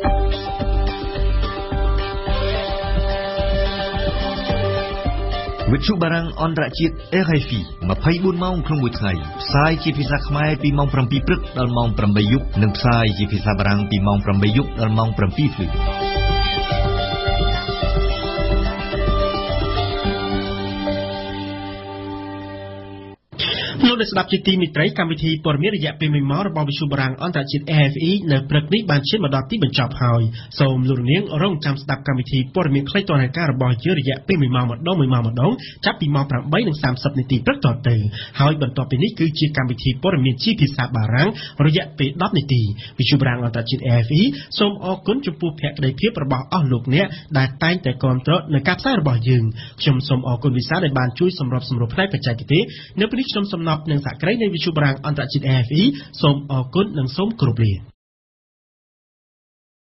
វិទ្យុបារាំងអន្តរជាតិ R F I ម្ភៃបួនម៉ោងក្នុងមួយថ្ងៃផ្សាយជាភាសាខ្មែរពីម៉ោងប្រាំពីរព្រឹកដល់ម៉ោងប្រាំបីយប់និងផ្សាយជាភាសាបារាំងពីម៉ោងប្រាំបីយប់ដល់ម៉ោងប្រាំពីរព្រឹកអ្នកស្ដាប់ជាទីមេត្រីកម្មវិធីព័ត៌មានរយៈពេលមួយម៉ោងរបស់វិទ្យុបារាំងអន្តរជាតិ R F I នៅព្រឹកនេះបានឈានមកដល់ទីបញ្ចប់ហើយសូមលោកនាងរងចាំស្ដាប់កម្មវិធីព័ត៌មានខ្លីៗរបស់យើងរយៈពេលមួយម៉ោងម្ដងមួយម៉ោងម្ដងចាប់ពីម៉ោង ប្រាំបីនិងសាមសិប នាទីព្រឹកតទៅហើយបន្ទាប់ពីនេះគឺជាកម្មវិធីព័ត៌មានជាភាសាបារាំងរយៈពេលដប់នាទីវិទ្យុបារាំងអន្តរជាតិ R F I សូមអរគុណចំពោះភក្ដីភាពរបស់អស់លោកអ្នកដែលតែងតែគាំទ្រនៅការផ្សាយរបស់យើងខ្ញុំសូមអរគុណវិសាលដែលបានជួយសម្របសម្រួលផ្នែកបច្ចេកទេសនៅពេលនេះខ្ញុំសំណប់នឹងសហគ្រាសនៃវិទ្យុបារាំងអន្តរជាតិ R F I សូមអរគុណនិងសូមគោរពលា